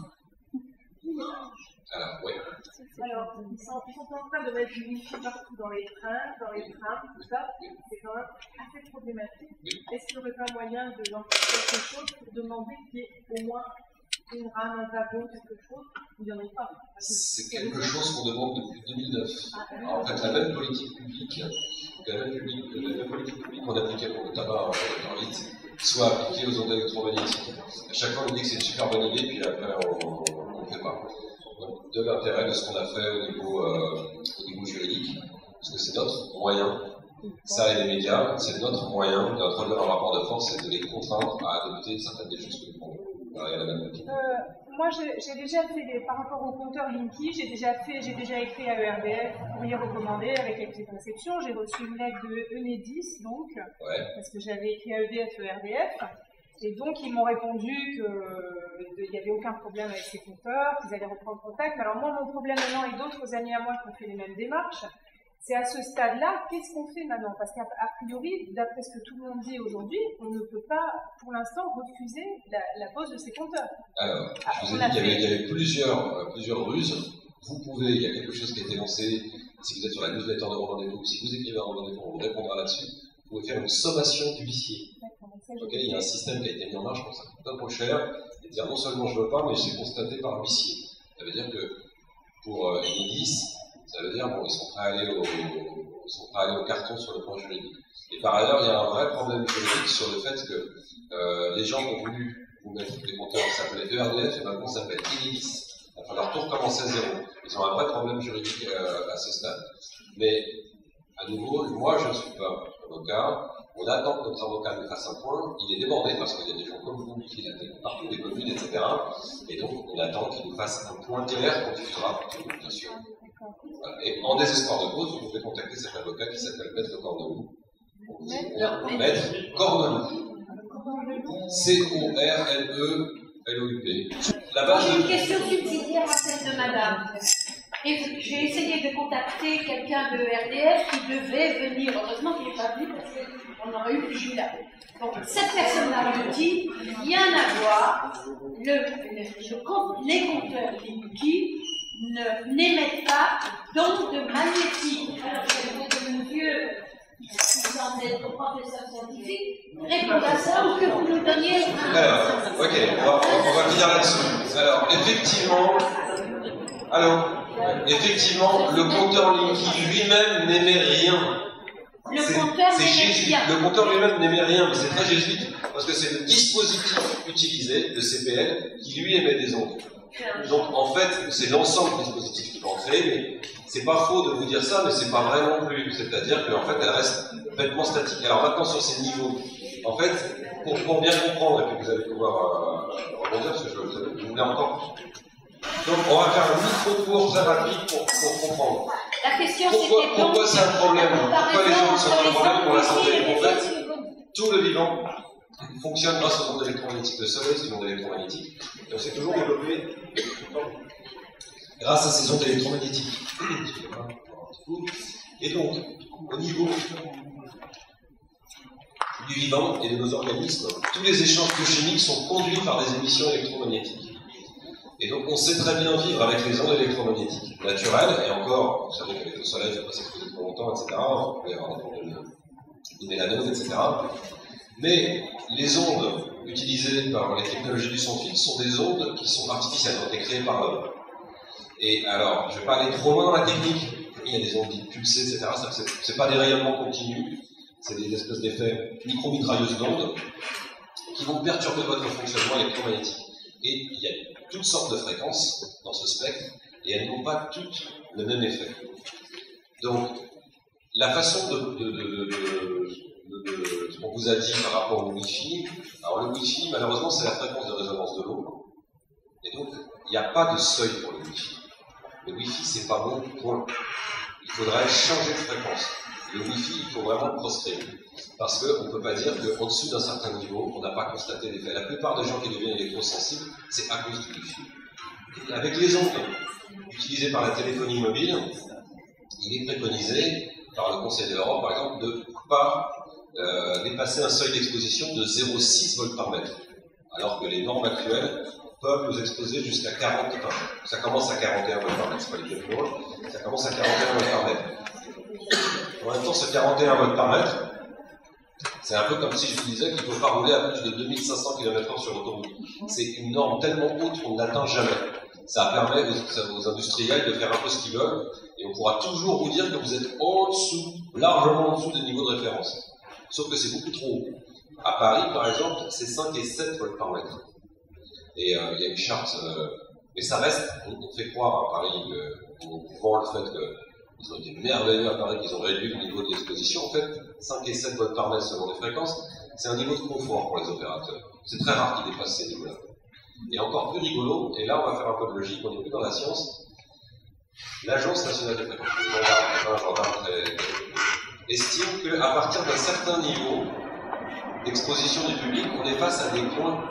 Alors, oui.
Alors, ils sont, ils sont en train de mettre du Wi-Fi partout dans les trains, dans les trams, tout ça. C'est quand même assez problématique. Est-ce qu'il n'y aurait pas moyen de lancer quelque chose pour demander qu'il y ait au moins une rame, un wagon, quelque chose? Il n'y en a pas.
C'est quelque chose qu'on demande depuis deux mille neuf. Alors, en fait, la même politique publique, la même, publique, la même politique publique qu'on appliquait pour le tabac en vite, soit appliquée aux ondes électromagnétiques. À chaque fois, on dit que c'est une super bonne idée, puis après, on ne fait pas. Donc, de l'intérêt de ce qu'on a fait au niveau, euh, au niveau juridique, parce que c'est notre moyen, ça et les médias, c'est notre moyen d'introduire un rapport de force et de les contraindre à adopter certaines des choses que nous prenons. Voilà, il y a la même euh,
moi, j'ai déjà fait, des, par rapport au compteur Linky, j'ai déjà fait, j'ai déjà écrit à E R D F, courrier recommandé avec accès de réception. J'ai reçu une lettre de Enedis, donc, ouais. Parce que j'avais écrit à E D F, E R D F. Et donc, ils m'ont répondu qu'il n'y avait aucun problème avec ces compteurs, qu'ils allaient reprendre contact. Mais alors, moi, mon problème maintenant, et d'autres amis à moi qui ont fait les mêmes démarches, C'est à ce stade-là, qu'est-ce qu'on fait maintenant? Parce qu'a priori, d'après ce que tout le monde dit aujourd'hui, on ne peut pas, pour l'instant, refuser la, la pose de ces compteurs.
Alors, je vous ai dit qu'il y avait, il y avait plusieurs, euh, plusieurs ruses. Vous pouvez, il y a quelque chose qui a été lancé, si vous êtes sur la newsletter de Romain Despots, si vous écrivez à Romain Despots, on vous répondra là-dessus. Vous pouvez faire une sommation d'huissier. Okay, il y a un système qui a été mis en marche pour ça, coûte pas trop cher, et dire non seulement je veux pas, mais j'ai constaté par l'huissier. Ça veut dire que pour euh, Enedis, ça veut dire bon, ils sont prêts à aller au, ils sont prêts à aller au carton sur le plan juridique. Et par ailleurs, il y a un vrai problème juridique sur le fait que euh, les gens ont voulu vous mettre des compteurs qui s'appelaient E R D F et maintenant ça s'appelle Enedis. Il va falloir tout recommencer à zéro. Ils ont un vrai problème juridique euh, à ce stade. Mais à nouveau, moi je ne suis pas avocat. On attend que notre avocat nous fasse un point. Il est débordé parce qu'il y a des gens comme vous qui l'attendent partout, des communes, et cetera. Et donc, on attend qu'il nous fasse un point clair qu'on diffusera, bien sûr. Voilà. Et en désespoir de cause, vous pouvez contacter cet avocat qui s'appelle Maître Corneloup. Maître Corneloup. C O R N E L O U P. La base
J'ai
de...
une question subsidiaire à celle de madame. Et j'ai essayé de contacter quelqu'un de R D F qui devait venir. Heureusement qu'il n'est pas venu parce qu'on aurait eu plus là. Donc, cette personne-là me dit rien à voir. Le, le, le, les compteurs Linky ne n'émettent pas d'ondes magnétiques. Alors, je vais demander au monsieur qui semble être professeur scientifique répondre à ça ou que vous nous donniez un.
Alors, ok, on va, on va finir là-dessus. Alors, effectivement, alors. Effectivement, le compteur Linky lui-même n'émet rien.
Le compteur
c'est jésuite. Le compteur lui-même n'émet rien, mais c'est très jésuite, parce que c'est le dispositif utilisé, le C P L, qui lui émet des ondes. Donc en fait, c'est l'ensemble du dispositif qui va en créer, mais c'est pas faux de vous dire ça, mais c'est pas vrai non plus. C'est-à-dire qu'en fait, elle reste complètement statique. Alors maintenant, sur ces niveaux, en fait, pour, pour bien comprendre, et puis vous allez pouvoir euh, rebondir, parce que je, je voulais encore... Donc, on va faire un micro-cours très rapide pour, pour comprendre.
La question,
pourquoi,
c'était
pourquoi c'est un problème? Pourquoi les gens sont un problème pour la santé? En fait, tout le vivant fonctionne grâce aux ondes électromagnétiques. Le soleil, c'est une onde électromagnétique. Et on s'est toujours développé grâce à ces ondes électromagnétiques. Et donc, au niveau du vivant et de nos organismes, tous les échanges biochimiques sont conduits par des émissions électromagnétiques. Et donc on sait très bien vivre avec les ondes électromagnétiques naturelles, et encore, vous savez qu'avec le soleil, il ne faut pas s'exposer trop longtemps, et cetera. On peut y avoir des problèmes de mélanome, et cetera. Mais les ondes utilisées par les technologies du son fixe sont des ondes qui sont artificielles, qui ont été créées par l'homme. Et alors, je ne vais pas aller trop loin dans la technique, il y a des ondes dites pulsées, et cetera. Ce n'est pas des rayonnements continus, c'est des espèces d'effets micro-mitrailleuses d'ondes qui vont perturber votre fonctionnement électromagnétique. Et il y a toutes sortes de fréquences dans ce spectre, et elles n'ont pas toutes le même effet. Donc, la façon de, de, de, de, de, de ce qu'on vous a dit par rapport au Wi-Fi, alors le Wi-Fi, malheureusement, c'est la fréquence de résonance de l'eau, et donc, il n'y a pas de seuil pour le Wi-Fi. Le Wi-Fi, c'est pas bon, point. Il faudrait changer de fréquence. Le Wi-Fi, il faut vraiment le proscrire. Parce qu'on ne peut pas dire qu'en dessous d'un certain niveau, on n'a pas constaté l'effet. La plupart des gens qui deviennent électrosensibles, c'est à cause du Wi-Fi. Avec les ondes utilisées par la téléphonie mobile, il est préconisé par le Conseil de l'Europe, par exemple, de ne pas euh, dépasser un seuil d'exposition de zéro virgule six volts par mètre. Alors que les normes actuelles peuvent nous exposer jusqu'à quarante, enfin, ça commence à quarante et un volts par mètre, c'est pas les plus loin, ça commence à quarante et un volts par mètre. En même temps, ce quarante et un volts par mètre, c'est un peu comme si je vous disais qu'il ne faut pas rouler à plus de deux mille cinq cents kilomètres heure sur l'autoroute. C'est une norme tellement haute qu'on ne l'atteint jamais. Ça permet aux, aux industriels de faire un peu ce qu'ils veulent, et on pourra toujours vous dire que vous êtes en dessous, largement en dessous des niveaux de référence. Sauf que c'est beaucoup trop haut. À Paris, par exemple, c'est cinq et sept volts par mètre. Et euh, il y a une charte, euh, mais ça reste, on, on fait croire à Paris, euh, on vend le fait que ils ont été merveilleux à Paris, qu'ils ont réduit le niveau de l'exposition. En fait, cinq et sept volts par mètre selon les fréquences, c'est un niveau de confort pour les opérateurs. C'est très rare qu'ils dépassent ces niveaux-là. Et encore plus rigolo, et là on va faire un peu de logique, on n'est plus dans la science, l'Agence nationale des fréquences, le gendarme, estime qu'à partir d'un certain niveau d'exposition du public, on est face à des points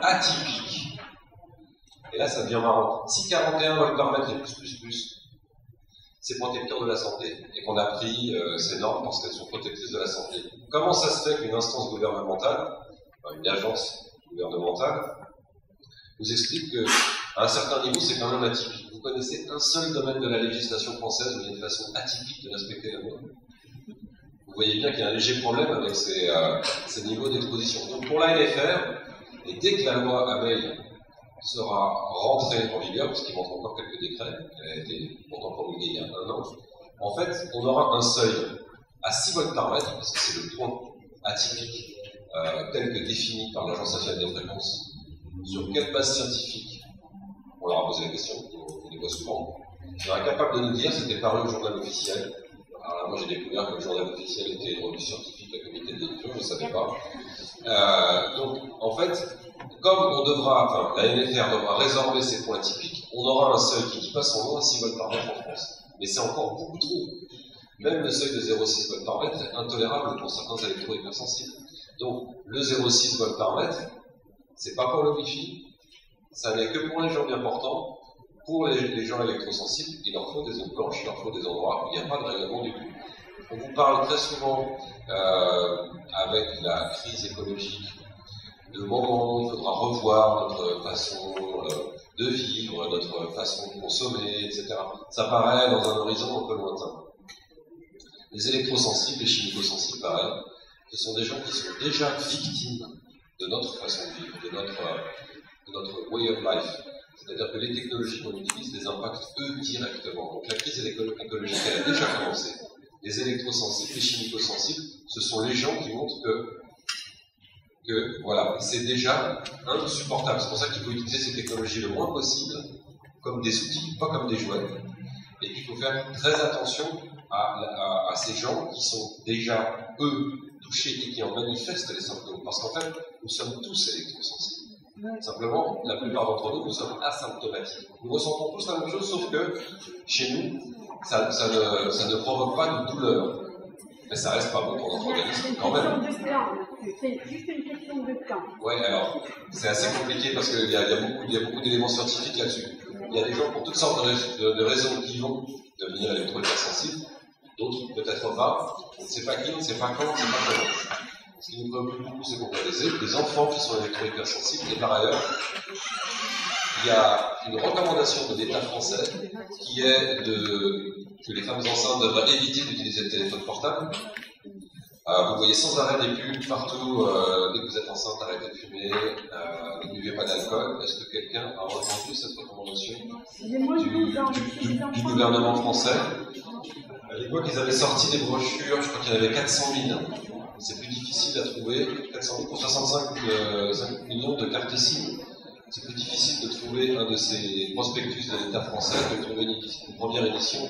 atypiques. Et là ça devient marrant. Si quarante et un volts par mètre est plus plus plus, c'est protecteur de la santé, et qu'on a pris euh, ces normes parce qu'elles sont protectrices de la santé. Comment ça se fait qu'une instance gouvernementale, enfin une agence gouvernementale, vous explique qu'à un certain niveau, c'est quand même atypique? Vous connaissez un seul domaine de la législation française où il y a une façon atypique de respecter la loi? Vous voyez bien qu'il y a un léger problème avec ces, euh, ces niveaux d'exposition. Donc pour l'A N F R, et dès que la loi Abeille sera rentrée en vigueur, parce qu'il manque encore quelques décrets, elle a été pourtant promulguée il y a un an, en fait, on aura un seuil à six volts par mètre, parce que c'est le point atypique euh, tel que défini par l'Agence nationale des fréquences. Sur quelle base scientifique? On leur a posé la question, on les voit souvent. Ils sont incapables de nous dire, c'était paru au journal officiel. Alors là, moi j'ai découvert que le journal officiel était une revue scientifique à comité de lecture, je ne savais pas. Euh, donc, en fait, comme on devra, enfin, la N F R devra résorber ces points typiques, on aura un seuil qui dit pas son nom à six volts par mètre en France. Mais c'est encore beaucoup trop. Même le seuil de zéro virgule six volts par mètre est intolérable pour certains électro-hypersensibles. Donc, le zéro virgule six volts par mètre, c'est pas pour le Wi-Fi, ça n'est que pour les gens bien portants. Pour les, les gens électrosensibles, il leur faut des zones blanches, il leur faut des endroits où il n'y a pas de règlement du tout. On vous parle très souvent, euh, avec la crise écologique, de moments où il faudra revoir notre façon euh, de vivre, notre façon de consommer, et cetera. Ça paraît dans un horizon un peu lointain. Les électrosensibles, les chimico-sensibles, pareil, ce sont des gens qui sont déjà victimes de notre façon de vivre, de notre, de notre way of life. C'est-à-dire que les technologies qu'on utilise les impactent eux directement. Donc la crise écologique, elle a déjà commencé. Les électrosensibles, les chimico-sensibles, ce sont les gens qui montrent que, que voilà, c'est déjà insupportable. C'est pour ça qu'il faut utiliser ces technologies le moins possible, comme des outils, pas comme des jouets. Et qu'il faut faire très attention à, à, à ces gens qui sont déjà, eux, touchés et qui en manifestent les symptômes. Parce qu'en fait, nous sommes tous électrosensibles. Simplement, la plupart d'entre nous, nous sommes asymptomatiques. Nous ressentons tous la même chose, sauf que chez nous, ça, ça, ne, ça ne provoque pas de douleur. Mais ça reste pas bon pour notre organisme quand même.
C'est juste une question de temps.
Oui, alors, c'est assez compliqué parce qu'il y a, y a beaucoup, y a beaucoup d'éléments scientifiques là-dessus. Il y a des gens pour toutes sortes de, de, de raisons qui vont devenir électro-hypersensibles, d'autres peut-être pas. On ne sait pas qui, on ne sait pas quand, on ne sait pas comment. Ce qui nous préoccupe beaucoup, c'est qu'on a des enfants qui sont électro-hypersensibles, et par ailleurs, il y a une recommandation de l'État français qui est de, que les femmes enceintes devraient éviter d'utiliser le téléphone portable. Euh, vous voyez sans arrêt des pubs partout, euh, dès que vous êtes enceinte, arrêtez de fumer, euh, ne buvez pas d'alcool. Est-ce que quelqu'un a entendu cette recommandation du, du, du, du gouvernement français? À l'époque, ils avaient sorti des brochures, je crois qu'il y en avait quatre cent mille. C'est plus difficile à trouver, quatre cent mille pour soixante-cinq euh, millions de cartes SIM. C'est plus difficile de trouver un de ces prospectus de l'État français que de trouver une, une première édition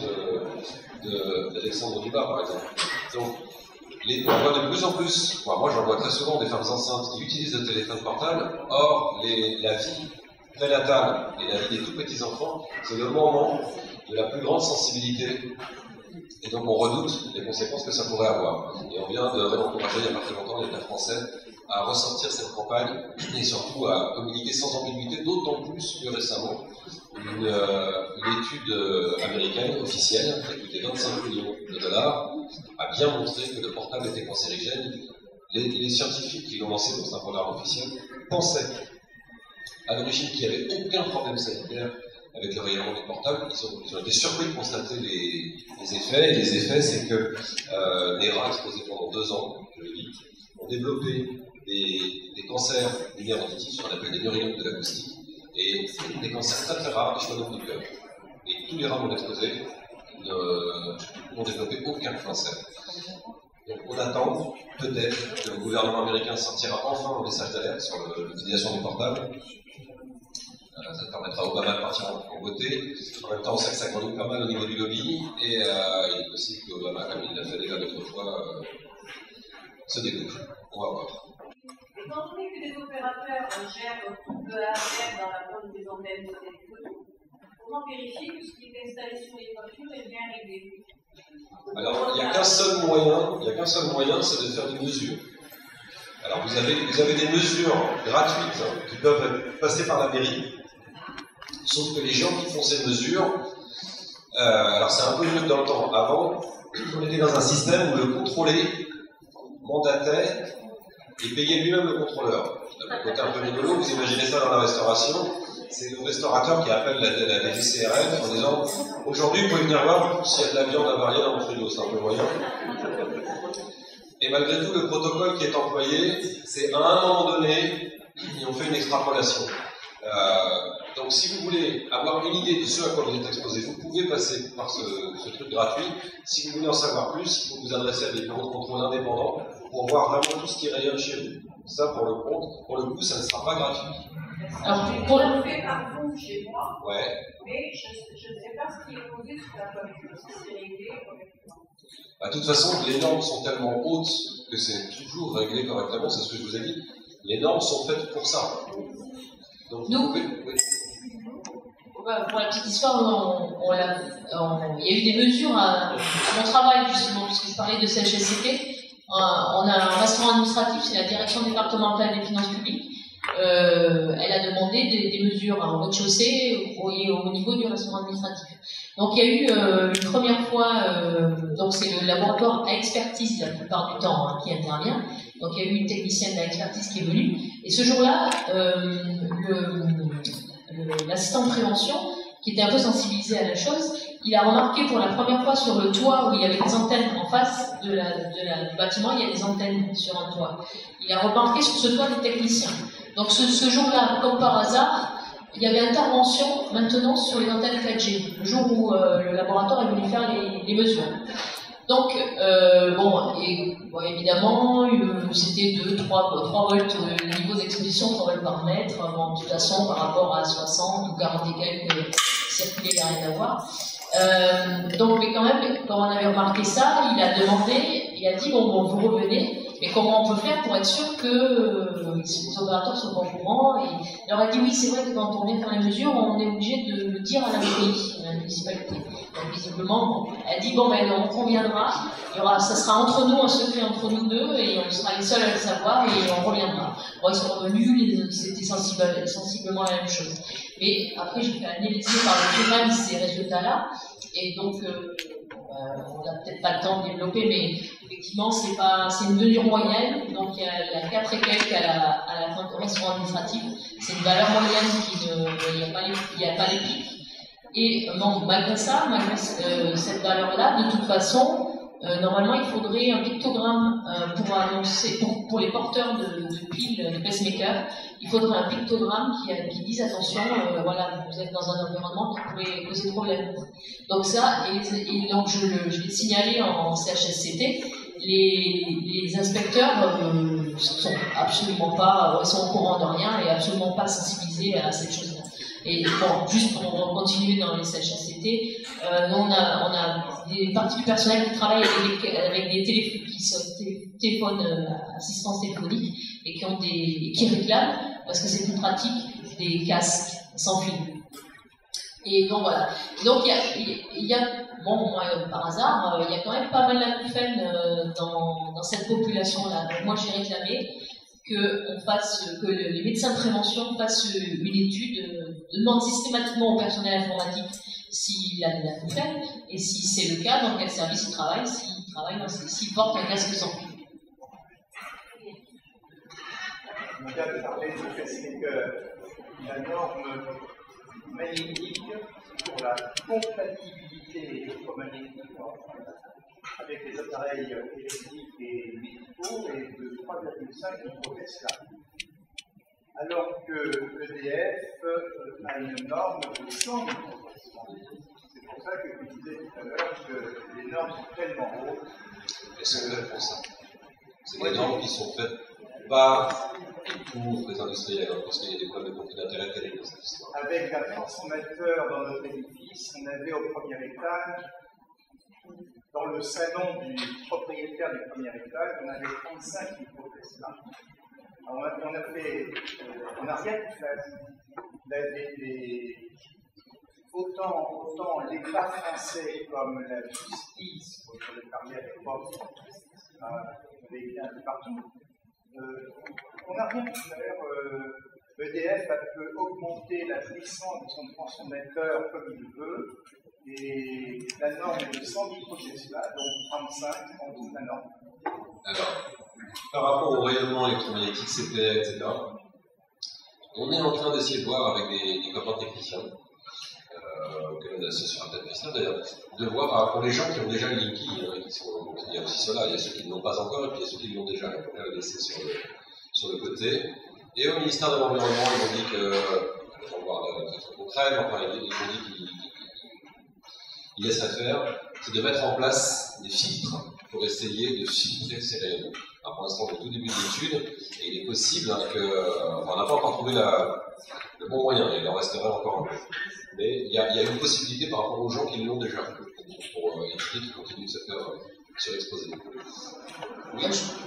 d'Alexandre Dumas, par exemple. Donc, les, on voit de plus en plus, enfin, moi j'en vois très souvent des femmes enceintes qui utilisent le téléphone portable. Or, les, la vie prénatale et la vie des tout petits enfants, c'est le moment de la plus grande sensibilité. Et donc on redoute les conséquences que ça pourrait avoir. Et on vient de réencourager il n'y a pas très longtemps l'État français à ressortir cette campagne et surtout à communiquer sans ambiguïté, d'autant plus que récemment, une, euh, une étude euh, américaine officielle qui a coûté vingt-cinq millions de dollars a bien montré que le portable était cancérigène. Les, les scientifiques qui l'ont lancé, donc c'est un programme officiel, pensaient à l'origine qu'il n'y avait aucun problème sanitaire avec le rayonnement des portables. Ils ont, ils ont été surpris de constater les, les effets. Et les effets, c'est que euh, les rats exposés pendant deux ans, je le dis, ont développé des, des cancers du nerf auditif, ce qu'on appelle des neuriomes de l'acoustique, et des cancers très très rares des cheveux du cœur. Et tous les rats non exposés n'ont développé aucun cancer. Donc on attend peut-être que le gouvernement américain sortira enfin un message d'alerte sur l'utilisation des portables. Ça permettra à Obama de partir en, en beauté. En même temps, on sait que ça grandit pas mal au niveau du lobby, et euh, il est possible qu'Obama, comme il l'a fait déjà d'autres fois, euh, se débouche. On va voir.
Étant donné que les opérateurs gèrent tout de A à Z dans la zone des antennes téléphoniques, comment vérifier que ce qui est installé sur les voitures est bien réglé?
Alors, il n'y a qu'un seul moyen, il n'y a qu'un seul moyen, c'est de faire des mesures. Alors, vous avez, vous avez des mesures gratuites hein, qui peuvent passer par la mairie. Sauf que les gens qui font ces mesures, Euh, alors c'est un peu mieux que dans le temps. Avant, on était dans un système où le contrôlé mandatait et payait lui-même le contrôleur. Le côté un peu rigolo, vous imaginez ça dans la restauration, c'est le restaurateur qui appelle la, la, la D C R F en disant « Aujourd'hui, vous pouvez venir voir s'il y a de la viande avariée dans mon frigo, c'est un peu moyen. » Et malgré tout, le protocole qui est employé, c'est à un moment donné, ils ont fait une extrapolation. Euh, donc si vous voulez avoir une idée de ce à quoi vous êtes exposé, vous pouvez passer par ce, ce truc gratuit. Si vous voulez en savoir plus, il faut vous adresser à des bureaux de contrôle indépendants pour voir vraiment tout ce qui rayonne chez vous. Ça, pour le compte, pour le coup, ça ne sera pas gratuit.
Alors, pour le fait par vous chez moi,
ouais.
Mais je ne sais pas ce qui est posé sur la commune, si c'est réglé correctement.
Bah, de toute façon, les normes sont tellement hautes que c'est toujours réglé correctement, c'est ce que je vous ai dit. Les normes sont faites pour ça. Donc,
Nous,
vous pouvez, oui.
Pour la petite histoire, on, on a, on, il y a eu des mesures à mon travail, justement, puisque je parlais de C H S C T. On a un restaurant administratif, c'est la direction départementale des finances publiques. Euh, elle a demandé des, des mesures en rez-de-chaussée au, au niveau du restaurant administratif. Donc il y a eu euh, une première fois, euh, donc c'est le laboratoire à expertise la plupart du temps hein, qui intervient. Donc il y a eu une technicienne d'expertise qui est venue. Et ce jour-là, euh, l'assistant de prévention, qui était un peu sensibilisé à la chose, il a remarqué pour la première fois sur le toit où il y avait des antennes en face de la, de la, du bâtiment, il y a des antennes sur un toit. Il a remarqué sur ce toit des techniciens. Donc ce, ce jour-là, comme par hasard, il y avait intervention, maintenance sur les antennes quatre G, le jour où euh, le laboratoire est venu faire les, les mesures. Donc, euh, bon, et, bon, évidemment, euh, c'était deux, trois volts, euh, le niveau d'exposition, trois volts par mètre. Bon, de toute façon, par rapport à soixante ou quarante et quelques circulés, il n'y a rien à voir. Euh, donc, mais quand même, quand on avait remarqué ça, il a demandé, il a dit, bon, bon vous revenez, mais comment on peut faire pour être sûr que euh, les opérateurs sont au courant? Et il leur a dit, oui, c'est vrai que quand on vient faire les mesures, on est obligé de le dire à la mairie, à la municipalité. Donc, visiblement, elle a dit, bon, ben, on reviendra, il y aura, ça sera entre nous, un secret entre nous deux, et on sera les seuls à le savoir, et on reviendra. Bon, ils sont revenus, c'était sensible, sensiblement la même chose. Mais après, j'ai fait analyser par le journal ces résultats-là, et donc, euh, euh, on n'a peut-être pas le temps de développer, mais effectivement, c'est pas, c'est une mesure moyenne, donc il y a, il y a quatre et quelques à la, à la fin de correction administrative. C'est une valeur moyenne qui ne, il n'y a pas les, il n'y a pas les pics. Et non, malgré ça, malgré euh, cette valeur-là, de toute façon, euh, normalement, il faudrait un pictogramme euh, pour annoncer, pour, pour les porteurs de, de piles, de pacemakers, il faudrait un pictogramme qui, qui dise attention, euh, voilà, vous êtes dans un environnement qui pourrait causer problème. Donc ça, et, et donc je, le, je l'ai signalé en C H S C T, les, les inspecteurs euh, sont absolument pas, ils sont au courant de rien et absolument pas sensibilisés à cette chose-là. Et bon, juste pour continuer dans les C H S C T, euh, on, a, on a des parties du personnel qui travaillent avec des, avec des téléphones, qui sont télé, téléphones euh, assistance téléphonique et qui ont des, qui réclament parce que c'est plus pratique des casques sans fil. Et donc voilà. Donc il y a, il y a bon, moi, par hasard, il y a quand même pas mal d'acouphènes euh, dans, dans cette population-là. Donc moi j'ai réclamé que, on fasse, que les médecins de prévention fassent une étude, euh, demandent systématiquement au personnel informatique s'il a de l'acouphène, et si c'est le cas, dans quel service il travaille, s'il travaille, s'il porte un casque sans fil.
On vient de parler du pacemaker, la norme magnétique pour la compatibilité électromagnétique avec les appareils électriques et médicaux est de trois virgule cinq microtesla. Alors que l'E D F a une norme de cent microtesla. C'est pour ça que je disais tout à l'heure que les normes sont tellement hautes.
Elles sont faites pour ça. C'est des normes qui sont faites par pour les industriels, hein, parce qu'il y a des problèmes de conflit d'intérêt terribles dans cette histoire.
Avec un transformateur dans notre édifice, on avait au premier étage, dans le salon du propriétaire du premier étage, on avait trente-cinq microtesla. On a, on a fait, euh, on n'a rien pu faire. Les, les, autant, autant l'État français comme la justice, dont je l'ai parlé à l'époque, euh, on avait été un peu partout. Euh, on n'a rien pu faire. Euh, E D F peut augmenter la puissance de son transformateur comme il veut, et la norme est de cent microtesla, donc trente-cinq en dessous de la norme.
Alors, par rapport au rayonnement électromagnétique, C P E, et cetera, on est en train d'essayer de voir avec des, des copains techniciens, euh, auxquels on est associé sur un tas de questions d'ailleurs, de voir par rapport aux gens qui ont déjà le Linky, hein, qui sont, il y a aussi cela, il y a ceux qui ne l'ont pas encore, et puis il y a ceux qui l'ont déjà, il faut le laisser sur le, sur le côté. Et au ministère de l'Environnement, ils ont dit que, on va voir peut-être concret, mais enfin, ils ont dit qu'ils il laisserait faire, c'est de mettre en place des filtres pour essayer de filtrer ces rayonnements. Alors pour l'instant, on est au tout début de l'étude, et il est possible hein, que, enfin, on n'a pas encore trouvé la, le bon moyen, il en resterait encore un peu. Mais il y, a, il y a une possibilité par rapport aux gens qui l'ont déjà, pour euh, éviter qu'ils continuent de se faire euh, surexposer. Oui.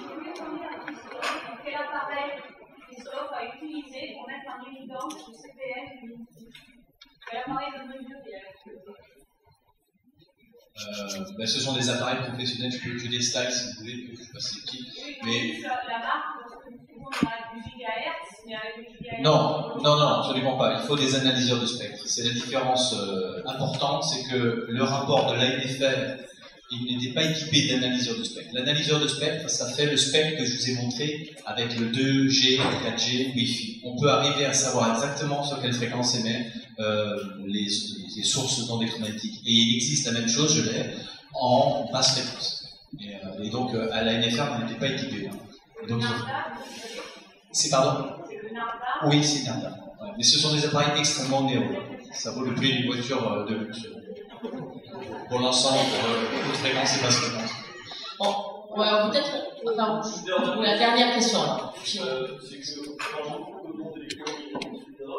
Quel appareil Christophe a utilisé pour mettre en évidence le C P F du Linky? Quel appareil de mesure il a
Euh, ben, ce sont des appareils professionnels, je peux que des styles si vous voulez, je ne sais pas c'est qui. Mais...
La marque, parce que tout le monde a du gigahertz, mais avec du gigahertz.
Non, non, non, absolument pas. Il faut des analyseurs de spectre. C'est la différence euh, importante, c'est que le rapport de l'A N F R, il n'était pas équipé d'analyseur de spectre. L'analyseur de spectre, ça fait le spectre que je vous ai montré avec le deux G, quatre G, Wi-Fi. On peut arriver à savoir exactement sur quelle fréquence émet euh, les, les sources d'ondes électromagnétiques. Et il existe la même chose, je l'ai, en basse fréquence. Et, euh, et donc, euh, à l'A N F R, on n'était pas équipé. Et donc, c'est pardon Oui, c'est Narda. Ouais. Mais ce sont des appareils extrêmement néo. Ça vaut le prix d'une voiture euh, de luxe. Pour l'ensemble, euh, haute fréquence et basse fréquence.
Bon, ouais, peut-être, enfin, pour la dernière question. Alors.
Euh, c'est que, par exemple, le monde électronique, et cetera,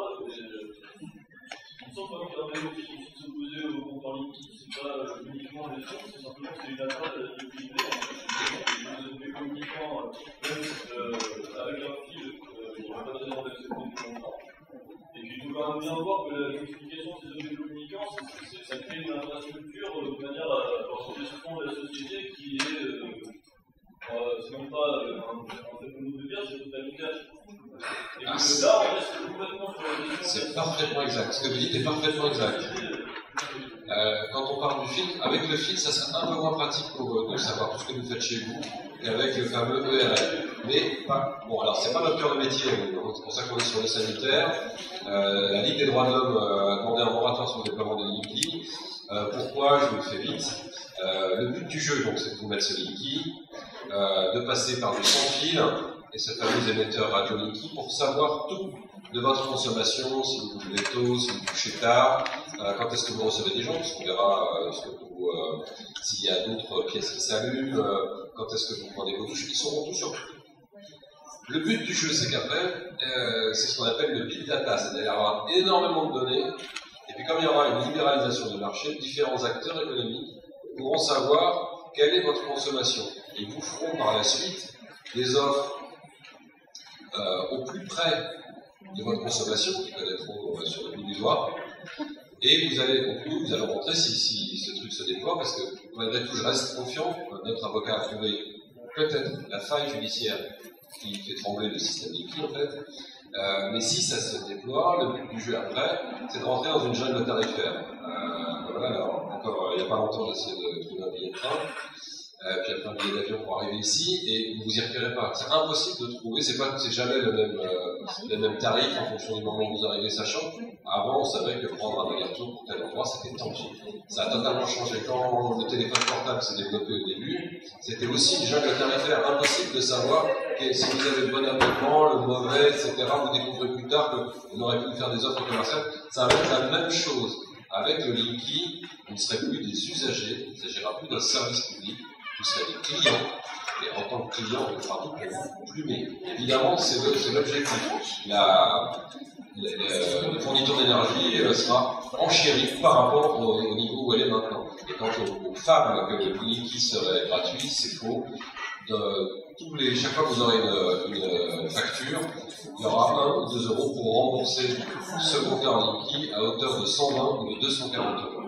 on sent quand même qu'il y a un même qui s'opposer au compteur Linky, c'est pas uniquement les sources, c'est simplement c'est une attaque de l'unité. Des communicants, même avec un fil, il n'y a pas de raison d'accepter du compteur. Et puis il faut quand même bien voir que la multiplication de ces objets communicants, ça crée une infrastructure de manière à avoir une gestion de la société qui est, euh, euh, c'est même pas euh, un fait comme nous de dire, c'est totalitaire. Et
ah,
que là, on reste complètement sur la gestion.
C'est parfaitement exact. Ce que vous dites est parfaitement exact. Euh, quand on parle du filtre, avec le filtre, ça serait un peu moins pratique pour euh, nous savoir tout ce que vous faites chez vous qu'avec le fameux E R L. Mais, pas, bon, alors, c'est pas notre cœur de métier, c'est pour ça qu'on est sur le sanitaire. Euh, la Ligue des droits de l'homme euh, a demandé un moratoire sur le déploiement de Linky. Euh, pourquoi? Je vous le fais vite. Euh, le but du jeu, donc, c'est de vous mettre ce Linky, euh, de passer par du sans fil et ce fameux émetteur radio Linky pour savoir tout de votre consommation, si vous buvez tôt, si vous couchez tard, euh, quand est-ce que vous recevez des gens, parce qu'on verra euh, euh, s'il y a d'autres pièces qui s'allument, euh, quand est-ce que vous prenez vos douches, ils sauront tout sur tout. Le but du jeu, c'est qu'après, euh, c'est ce qu'on appelle le big data, c'est-à-dire avoir énormément de données, et puis comme il y aura une libéralisation du marché, différents acteurs économiques pourront savoir quelle est votre consommation, et vous feront par la suite des offres euh, au plus près de votre consommation, qui connaîtront euh, sur le bout du doigt, et vous allez conclure, vous allez montrer si, si ce truc se déploie, parce que malgré tout, je reste confiant, notre avocat a trouvé peut-être la faille judiciaire qui fait trembler le système Linky, en fait, euh, mais si ça se déploie, le but du jeu après, c'est de rentrer dans une jungle tarifaire. Euh, voilà, alors, encore, il n'y a pas longtemps, j'ai essayé de trouver un billet de train, Euh, puis après un billet d'avion pour arriver ici, et vous vous y repérez pas. C'est impossible de trouver, c'est pas, c'est jamais le même, euh, le même tarif en fonction du moment où vous arrivez, sachant. Avant, on savait que prendre un aller-retour pour tel endroit, c'était tangible. Ça a totalement changé. Quand le téléphone portable s'est développé au début, c'était aussi déjà le tarifaire, impossible de savoir que si vous avez le bon abonnement, le mauvais, et cetera. Vous découvrez plus tard que vous n'aurez pu faire des offres commerciales. Ça va être la même chose. Avec le Linky, on ne serait plus des usagers, il ne s'agira plus d'un service public. Vous serez des clients, et en tant que client, on fera tout pour vous plumer. Évidemment, c'est l'objectif. La, la, la, le fourniture d'énergie sera enchérie par rapport au, au niveau où elle est maintenant. Et quant aux, aux fables que le Linky serait gratuit, c'est faux. De, tous les, chaque fois que vous aurez une, une facture, il y aura un ou deux euros pour rembourser ce compteur Linky à hauteur de cent vingt ou de deux cent quarante euros.